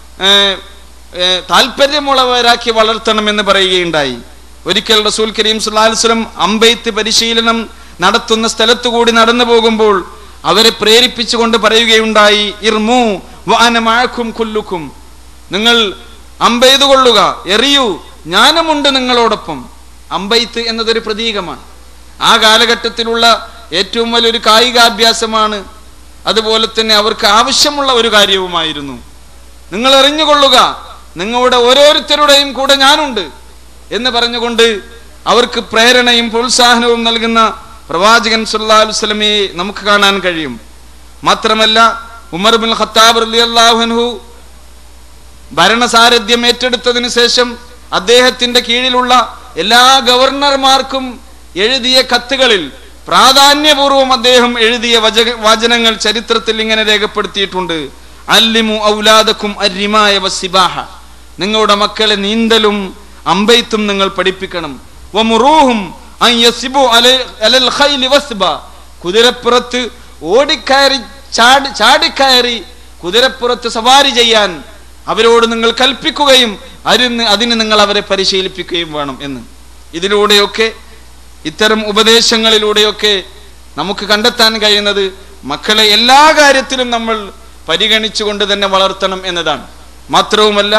താല്പര്യമുള്ളവരാക്കി വളർത്തണമെന്ന് പറയുകയുണ്ടായി. ഒരിക്കൽ റസൂൽ കരീം സല്ലല്ലാഹു അലൈഹി വസല്ലം അമ്പെയ്ത്ത് പരിശീലനം നടത്തുന്ന സ്ഥലത്തു കൂടി നടന്നു പോകുമ്പോൾ അവരെ പ്രേരിപ്പിച്ചുകൊണ്ട് പറയുകയുണ്ടായി, ഇർമു വഅന മഅകും കുല്ലുക്കും, നിങ്ങൾ അമ്പെയ്തു കൊള്ളുക, എറിയൂ, ഞാനുമുണ്ട് നിങ്ങളോടൊപ്പം. അമ്പെയ്ത്ത് എന്നതൊരു പ്രതീകമാണ്. ആ കാലഘട്ടത്തിലുള്ള ഏറ്റവും വലിയൊരു കായികാഭ്യാസമാണ്. അതുപോലെ തന്നെ അവർക്ക് ആവശ്യമുള്ള ഒരു കാര്യവുമായിരുന്നു. നിങ്ങൾ എറിഞ്ഞുകൊള്ളുക, നിങ്ങളുടെ ഓരോരുത്തരുടെയും കൂടെ ഞാനുണ്ട് എന്ന് പറഞ്ഞുകൊണ്ട് അവർക്ക് പ്രേരണയും പ്രോത്സാഹനവും നൽകുന്ന പ്രവാചകൻ സല്ലല്ലാഹു അലൈഹി വസല്ലമയെ നമുക്ക് കാണാൻ കഴിയും. മാത്രമല്ല ഉമർ ഇബ്നുൽ ഖത്താബ് റളിയല്ലാഹു അൻഹു ഭരണസാരഥ്യം ഏറ്റെടുത്തതിന് ശേഷം അദ്ദേഹത്തിന്റെ കീഴിലുള്ള എല്ലാ ഗവർണർമാർക്കും എഴുതിയ കത്തുകളിൽ പ്രാധാന്യപൂർവം അദ്ദേഹം എഴുതിയ വചനങ്ങൾ ചരിത്രത്തിൽ ഇങ്ങനെ രേഖപ്പെടുത്തിയിട്ടുണ്ട്. അല്ലിമു ഔലാദക്കും അർരിമായ വസ്സിബാഹ, നിങ്ങളുടെ മക്കളെ നീന്തലും അമ്പെയ്ത്തും നിങ്ങൾ പഠിപ്പിക്കണം. വമുറൂഹും അൻ യസ്ബു അലൽ ഖൈലി വസ്ബ, കുതിരപ്പുറത്ത് ഓടിക്കയറി ചാടി ചാടിക്കയറി കുതിരപ്പുറത്ത് സവാരി ചെയ്യാൻ അവരോട് നിങ്ങൾ കൽപ്പിക്കുകയും അരുന്ന് അതിന് നിങ്ങൾ അവരെ പരിശീലിപ്പിക്കുകയും വേണം എന്ന്. ഇതിലൂടെയൊക്കെ, ഇത്തരം ഉപദേശങ്ങളിലൂടെയൊക്കെ നമുക്ക് കണ്ടെത്താൻ കഴിയുന്നത് മക്കളെ എല്ലാ കാര്യത്തിലും നമ്മൾ പരിഗണിച്ചുകൊണ്ട് തന്നെ വളർത്തണം എന്നതാണ്. മാത്രവുമല്ല,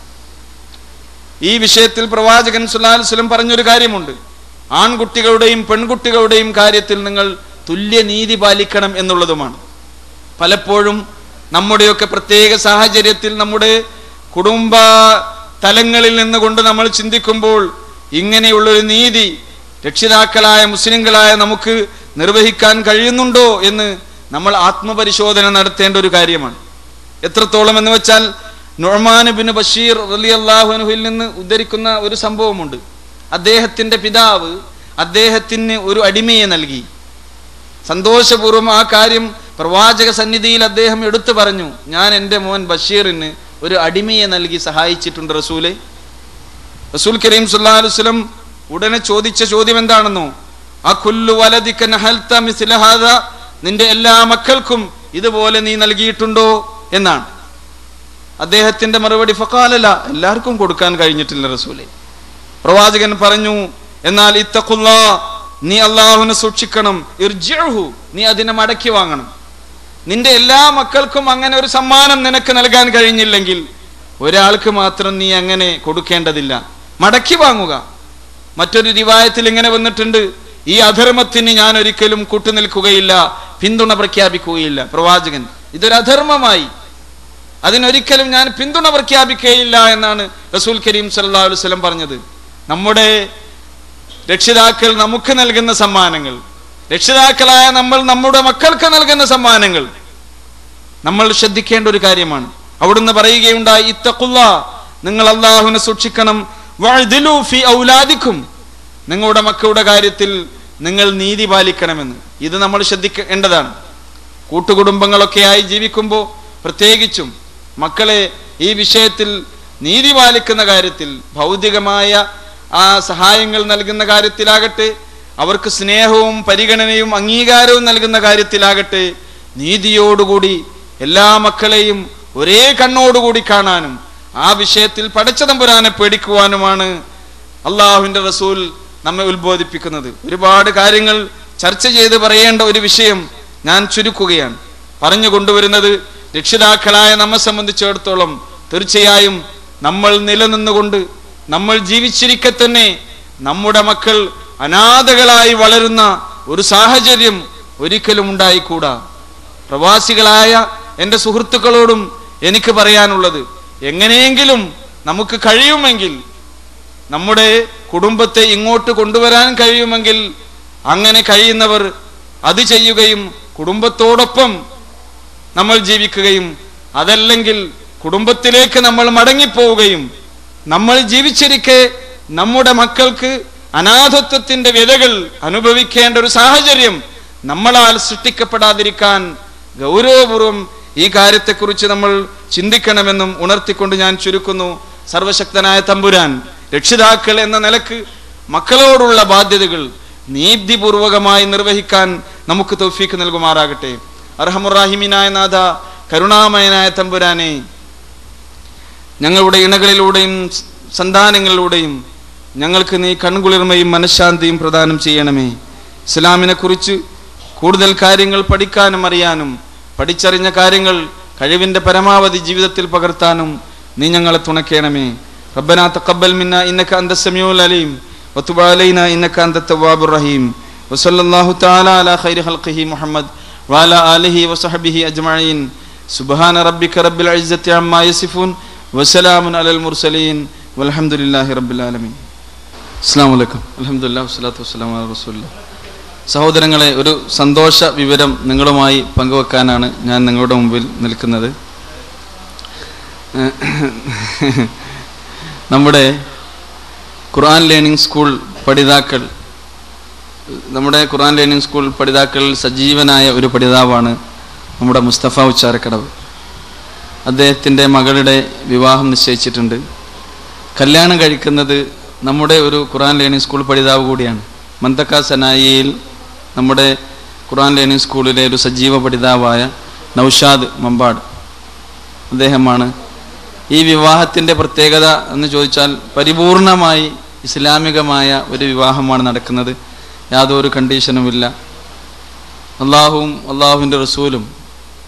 ഈ വിഷയത്തിൽ പ്രവാചകൻ സല്ലല്ലാഹു അലൈഹി വസല്ലം പറഞ്ഞൊരു കാര്യമുണ്ട്. ആൺകുട്ടികളുടെയും പെൺകുട്ടികളുടെയും കാര്യത്തിൽ നിങ്ങൾ തുല്യ നീതി പാലിക്കണം എന്നുള്ളതുമാണ്. പലപ്പോഴും നമ്മുടെയൊക്കെ പ്രത്യേക സാഹചര്യത്തിൽ നമ്മുടെ കുടുംബ തലങ്ങളിൽ നിന്നുകൊണ്ട് നമ്മൾ ചിന്തിക്കുമ്പോൾ ഇങ്ങനെയുള്ളൊരു നീതി രക്ഷിതാക്കളായ മുസ്ലിങ്ങളായ നമുക്ക് നിർവഹിക്കാൻ കഴിയുന്നുണ്ടോ എന്ന് നമ്മൾ ആത്മപരിശോധന നടത്തേണ്ട ഒരു കാര്യമാണ്. എത്രത്തോളം എന്ന് വെച്ചാൽ, നുഅ്മാൻ ഇബ്നു ബഷീർ റളിയല്ലാഹു അൻഹുവിൽ നിന്ന് ഉദ്ധരിക്കുന്ന ഒരു സംഭവമുണ്ട്. അദ്ദേഹത്തിന്റെ പിതാവ് അദ്ദേഹത്തിന് ഒരു അടിമയെ നൽകി. സന്തോഷപൂർവ്വം ആ കാര്യം പ്രവാചക സന്നിധിയിൽ അദ്ദേഹം എടുത്തു പറഞ്ഞു. ഞാൻ എൻ്റെ മോൻ ബഷീറിന് ഒരു അടിമയെ നൽകി സഹായിച്ചിട്ടുണ്ട് റസൂലെ. റസൂൽ കരീം സല്ലല്ലാഹു അലൈഹി വസല്ലം ഉടനെ ചോദിച്ച ചോദ്യം എന്താണെന്നോ, അകുല്ലു വലദിക നഹൽത മിസ്ല ഹാദാ, നിന്റെ എല്ലാ മക്കൾക്കും ഇതുപോലെ നീ നൽകിയിട്ടുണ്ടോ എന്നാണ്. അദ്ദേഹത്തിന്റെ മറുപടി ഫഖാലല, എല്ലാവർക്കും കൊടുക്കാൻ കഴിഞ്ഞിട്ടില്ല റസൂലെ. പ്രവാചകൻ പറഞ്ഞു, എന്നാൽ ഇത്തഖുല്ലാ, നീ അല്ലാഹുവിനെ സൂക്ഷിക്കണം, ഇർജിഉഹു, നീ അതിനെ മടക്കി വാങ്ങണം. നിന്റെ എല്ലാ മക്കൾക്കും അങ്ങനെ ഒരു സമ്മാനം നിനക്ക് നൽകാൻ കഴിഞ്ഞില്ലെങ്കിൽ ഒരാൾക്ക് മാത്രം നീ അങ്ങനെ കൊടുക്കേണ്ടതില്ല, മടക്കി വാങ്ങുക. മറ്റൊരു റിവായത്തിൽ ഇങ്ങനെ വന്നിട്ടുണ്ട്, ഈ അധർമ്മത്തിന് ഞാൻ ഒരിക്കലും കൂട്ടുനിൽക്കുകയില്ല, പിന്തുണ പ്രഖ്യാപിക്കുകയില്ല. പ്രവാചകൻ ഇതൊരു അധർമ്മമായി, അതിനൊരിക്കലും ഞാൻ പിന്തുണ പ്രഖ്യാപിക്കുകയില്ല എന്നാണ് റസൂൽ കരീം സല്ലല്ലാഹു അലൈഹി വസല്ലം പറഞ്ഞത്. നമ്മുടെ രക്ഷിതാക്കൾ നമുക്ക് നൽകുന്ന സമ്മാനങ്ങൾ, രക്ഷിതാക്കളായ നമ്മൾ നമ്മുടെ മക്കൾക്ക് നൽകുന്ന സമ്മാനങ്ങൾ നമ്മൾ ശ്രദ്ധിക്കേണ്ട ഒരു കാര്യമാണ്. അവിടുന്ന് പറയുകയുണ്ടായി, ഇത്തഖുല്ലാ, നിങ്ങൾ അല്ലാഹുവിനെ സൂക്ഷിക്കണം, വഅദിലു ഫീ ഔലാദിക്കും, നിങ്ങളുടെ മക്കളുടെ കാര്യത്തിൽ നിങ്ങൾ നീതി പാലിക്കണമെന്ന്. ഇത് നമ്മൾ ശ്രദ്ധിക്കേണ്ടതാണ്. കൂട്ടുകുടുംബങ്ങളൊക്കെയായി ജീവിക്കുമ്പോൾ പ്രത്യേകിച്ചും മക്കളെ ഈ വിഷയത്തിൽ നീതി പാലിക്കുന്ന കാര്യത്തിൽ, ഭൗതികമായ ആ സഹായങ്ങൾ നൽകുന്ന കാര്യത്തിലാകട്ടെ, അവർക്ക് സ്നേഹവും പരിഗണനയും അംഗീകാരവും നൽകുന്ന കാര്യത്തിലാകട്ടെ, നീതിയോടുകൂടി എല്ലാ മക്കളെയും ഒരേ കണ്ണോടുകൂടി കാണാനും ആ വിഷയത്തിൽ പടച്ച തമ്പുരാനെ പേടിക്കുവാനുമാണ് അള്ളാഹുവിൻ്റെ റസൂൽ നമ്മെ ഉത്ബോധിപ്പിക്കുന്നത്. ഒരുപാട് കാര്യങ്ങൾ ചർച്ച ചെയ്ത് പറയേണ്ട ഒരു വിഷയം ഞാൻ ചുരുക്കുകയാണ്. പറഞ്ഞു കൊണ്ടുവരുന്നത്, രക്ഷിതാക്കളായ നമ്മെ സംബന്ധിച്ചിടത്തോളം തീർച്ചയായും നമ്മൾ നിലനിന്നുകൊണ്ട്, നമ്മൾ ജീവിച്ചിരിക്കെ തന്നെ നമ്മുടെ മക്കൾ അനാഥകളായി വളരുന്ന ഒരു സാഹചര്യം ഒരിക്കലും ഉണ്ടായിക്കൂടാ. പ്രവാസികളായ എൻ്റെ സുഹൃത്തുക്കളോടും എനിക്ക് പറയാനുള്ളത്, എങ്ങനെയെങ്കിലും നമുക്ക് കഴിയുമെങ്കിൽ, നമ്മുടെ കുടുംബത്തെ ഇങ്ങോട്ട് കൊണ്ടുവരാൻ കഴിയുമെങ്കിൽ അങ്ങനെ കഴിയുന്നവർ അത് ചെയ്യുകയും കുടുംബത്തോടൊപ്പം നമ്മൾ ജീവിക്കുകയും, അതല്ലെങ്കിൽ കുടുംബത്തിലേക്ക് നമ്മൾ മടങ്ങിപ്പോവുകയും, നമ്മൾ ജീവിച്ചിരിക്കെ നമ്മുടെ മക്കൾക്ക് അനാഥത്വത്തിന്റെ വ്യതകൾ അനുഭവിക്കേണ്ട ഒരു സാഹചര്യം നമ്മളാൽ സൃഷ്ടിക്കപ്പെടാതിരിക്കാൻ ഗൗരവപൂർവം ഈ കാര്യത്തെക്കുറിച്ച് നമ്മൾ ചിന്തിക്കണമെന്നും ഉണർത്തിക്കൊണ്ട് ഞാൻ ചുരുക്കുന്നു. സർവശക്തനായ തമ്പുരാൻ രക്ഷിതാക്കൾ എന്ന നിലക്ക് മക്കളോടുള്ള ബാധ്യതകൾ നീതിപൂർവകമായി നിർവഹിക്കാൻ നമുക്ക് തൗഫീക്ക് നൽകുമാറാകട്ടെ. അർഹമുറാഹിമീനായ നാഥ, കരുണാമയനായ തമ്പുരാനെ, ഞങ്ങളുടെ ഇണകളിലൂടെയും സന്താനങ്ങളിലൂടെയും ഞങ്ങൾക്ക് നീ കൺകുളിർമയും മനഃശാന്തിയും പ്രദാനം ചെയ്യണമേ. ഇസ്ലാമിനെ കുറിച്ച് കൂടുതൽ കാര്യങ്ങൾ പഠിക്കാനും അറിയാനും, പഠിച്ചറിഞ്ഞ കാര്യങ്ങൾ കഴിവിൻ്റെ പരമാവധി ജീവിതത്തിൽ പകർത്താനും നീ ഞങ്ങളെ തുണയ്ക്കണമേ. റബ്ബനാ തഖബ്ബൽ മിന്നാ ഇന്നക അന്തസ് സമീഉൽ അലീം വതുബ് അലൈനാ ഇന്നക അന്തത് തവ്വാബുർ റഹീം. വസല്ലല്ലാഹു തആല അലാ ഖൈരി ഖൽഖിഹി മുഹമ്മദ് വഅലാ ആലിഹി വസഹ്ബിഹി അജ്മഈൻ. സുബ്ഹാന റബ്ബിക റബ്ബിൽ ഇസ്സത്തി അമ്മാ യസിഫൂൻ വസലാമുൻ അലൽ മുർസലീൻ വൽഹംദുലില്ലാഹി റബ്ബിൽ ആലമീൻ. അസ്സലാമു അലൈക്കും. അൽഹംദുലില്ലാഹി വസ്സലാത്തു വസ്സലാമു അലാ റസൂലില്ലാഹ്. സഹോദരങ്ങളെ, ഒരു സന്തോഷ വിവരം നിങ്ങളുമായി പങ്കുവെക്കാനാണ് ഞാൻ നിങ്ങളുടെ മുമ്പിൽ നിൽക്കുന്നത്. നമ്മുടെ ഖുർആൻ ലേണിംഗ് സ്കൂൾ പഠിതാക്കൾ നമ്മുടെ ഖുർആൻ ലേണിംഗ് സ്കൂൾ പഠിതാക്കളിൽ സജീവനായ ഒരു പഠിതാവാണ് നമ്മുടെ മുസ്തഫ ഉച്ചാരക്കടവ്. അദ്ദേഹത്തിൻ്റെ മകളുടെ വിവാഹം നിശ്ചയിച്ചിട്ടുണ്ട്. കല്യാണം കഴിക്കുന്നത് നമ്മുടെ ഒരു ഖുർആൻ ലേണിംഗ് സ്കൂൾ പഠിതാവ് കൂടിയാണ്. മന്തക്ക സനായിയിൽ നമ്മുടെ ഖുർആൻ ലേണിംഗ് സ്കൂളിലെ ഒരു സജീവ പഠിതാവായ നൗഷാദ് മമ്പാട് അദ്ദേഹമാണ്. ഈ വിവാഹത്തിൻ്റെ പ്രത്യേകത എന്ന് ചോദിച്ചാൽ പരിപൂർണമായി ഇസ്ലാമികമായ ഒരു വിവാഹമാണ് നടക്കുന്നത്. യാതൊരു കണ്ടീഷനുമില്ല. അള്ളാഹുവും അള്ളാഹുവിൻ്റെ റസൂലും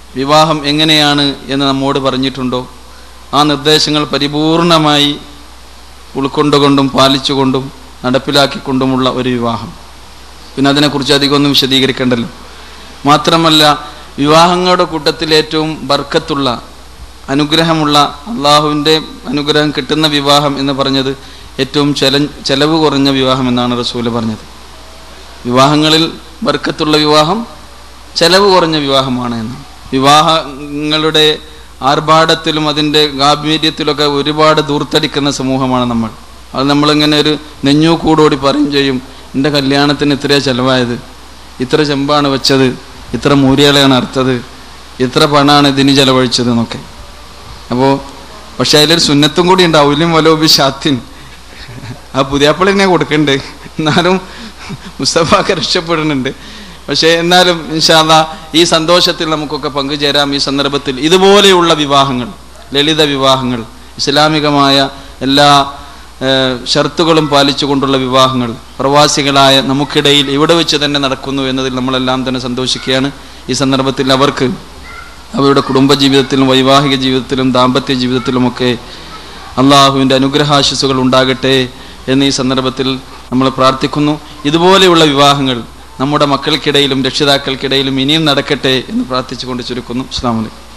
വിവാഹം എങ്ങനെയാണ് എന്ന് നമ്മോട് പറഞ്ഞിട്ടുണ്ടോ ആ നിർദ്ദേശങ്ങൾ പരിപൂർണമായി ഉൾക്കൊണ്ടുകൊണ്ടും പാലിച്ചുകൊണ്ടും നടപ്പിലാക്കിക്കൊണ്ടുമുള്ള ഒരു വിവാഹം. പിന്നെ അതിനെക്കുറിച്ച് അധികമൊന്നും വിശദീകരിക്കേണ്ടല്ലോ. മാത്രമല്ല വിവാഹങ്ങളുടെ കൂട്ടത്തിൽ ഏറ്റവും ബർക്കത്തുള്ള അനുഗ്രഹമുള്ള അള്ളാഹുവിൻ്റെ അനുഗ്രഹം കിട്ടുന്ന വിവാഹം എന്ന് പറഞ്ഞത് ഏറ്റവും ചെല ചെലവ് കുറഞ്ഞ വിവാഹം എന്നാണ് റസൂല് പറഞ്ഞത്. വിവാഹങ്ങളിൽ ബർക്കത്തുള്ള വിവാഹം ചെലവ് കുറഞ്ഞ വിവാഹമാണ് എന്ന്. വിവാഹങ്ങളുടെ ആർഭാടത്തിലും അതിൻ്റെ ഗാംഭീര്യത്തിലൊക്കെ ഒരുപാട് ദൂർത്തടിക്കുന്ന സമൂഹമാണ് നമ്മൾ. അത് നമ്മളിങ്ങനെ ഒരു നെഞ്ഞു കൂടോടി പറയും ചെയ്യും, എൻ്റെ കല്യാണത്തിന് ഇത്രയാണ് ചിലവായത്, ഇത്ര ചെമ്പാണ് വെച്ചത്, ഇത്ര മൂരികളെയാണ് അറുത്തത്, ഇത്ര പണമാണ് ഇതിന് ചിലവഴിച്ചത് എന്നൊക്കെ. അപ്പോൾ പക്ഷെ അതിലൊരു സുന്നത്തും കൂടി ഉണ്ടാവും, ഇല്ലും വലോബി ഷാത്തിൻ. ആ പുതിയാപ്പിളിനെ കൊടുക്കണ്ട്, എന്നാലും മുസ്തഫാക്ക് രക്ഷപ്പെടുന്നുണ്ട്. പക്ഷേ എന്നാലും ഇൻഷാ അല്ലാഹ് ഈ സന്തോഷത്തിൽ നമുക്കൊക്കെ പങ്കുചേരാം. ഈ സന്ദർഭത്തിൽ ഇതുപോലെയുള്ള വിവാഹങ്ങൾ, ലളിത വിവാഹങ്ങൾ, ഇസ്ലാമികമായ എല്ലാ ഷർത്തുകളും പാലിച്ചുകൊണ്ടുള്ള വിവാഹങ്ങൾ പ്രവാസികളായ നമുക്കിടയിൽ ഇവിടെ വെച്ച് തന്നെ നടക്കുന്നു എന്നതിൽ നമ്മളെല്ലാം തന്നെ സന്തോഷിക്കുകയാണ്. ഈ സന്ദർഭത്തിൽ അവർക്ക് അവരുടെ കുടുംബജീവിതത്തിലും വൈവാഹിക ജീവിതത്തിലും ദാമ്പത്യ ജീവിതത്തിലുമൊക്കെ അള്ളാഹുവിൻ്റെ അനുഗ്രഹാശിസുകൾ ഉണ്ടാകട്ടെ എന്ന് ഈ സന്ദർഭത്തിൽ നമ്മൾ പ്രാർത്ഥിക്കുന്നു. ഇതുപോലെയുള്ള വിവാഹങ്ങൾ നമ്മുടെ മക്കൾക്കിടയിലും രക്ഷിതാക്കൾക്കിടയിലും ഇനിയും നടക്കട്ടെ എന്ന് പ്രാർത്ഥിച്ചുകൊണ്ട് ചുരുക്കുന്നു. അസ്സലാമു അലൈക്കും.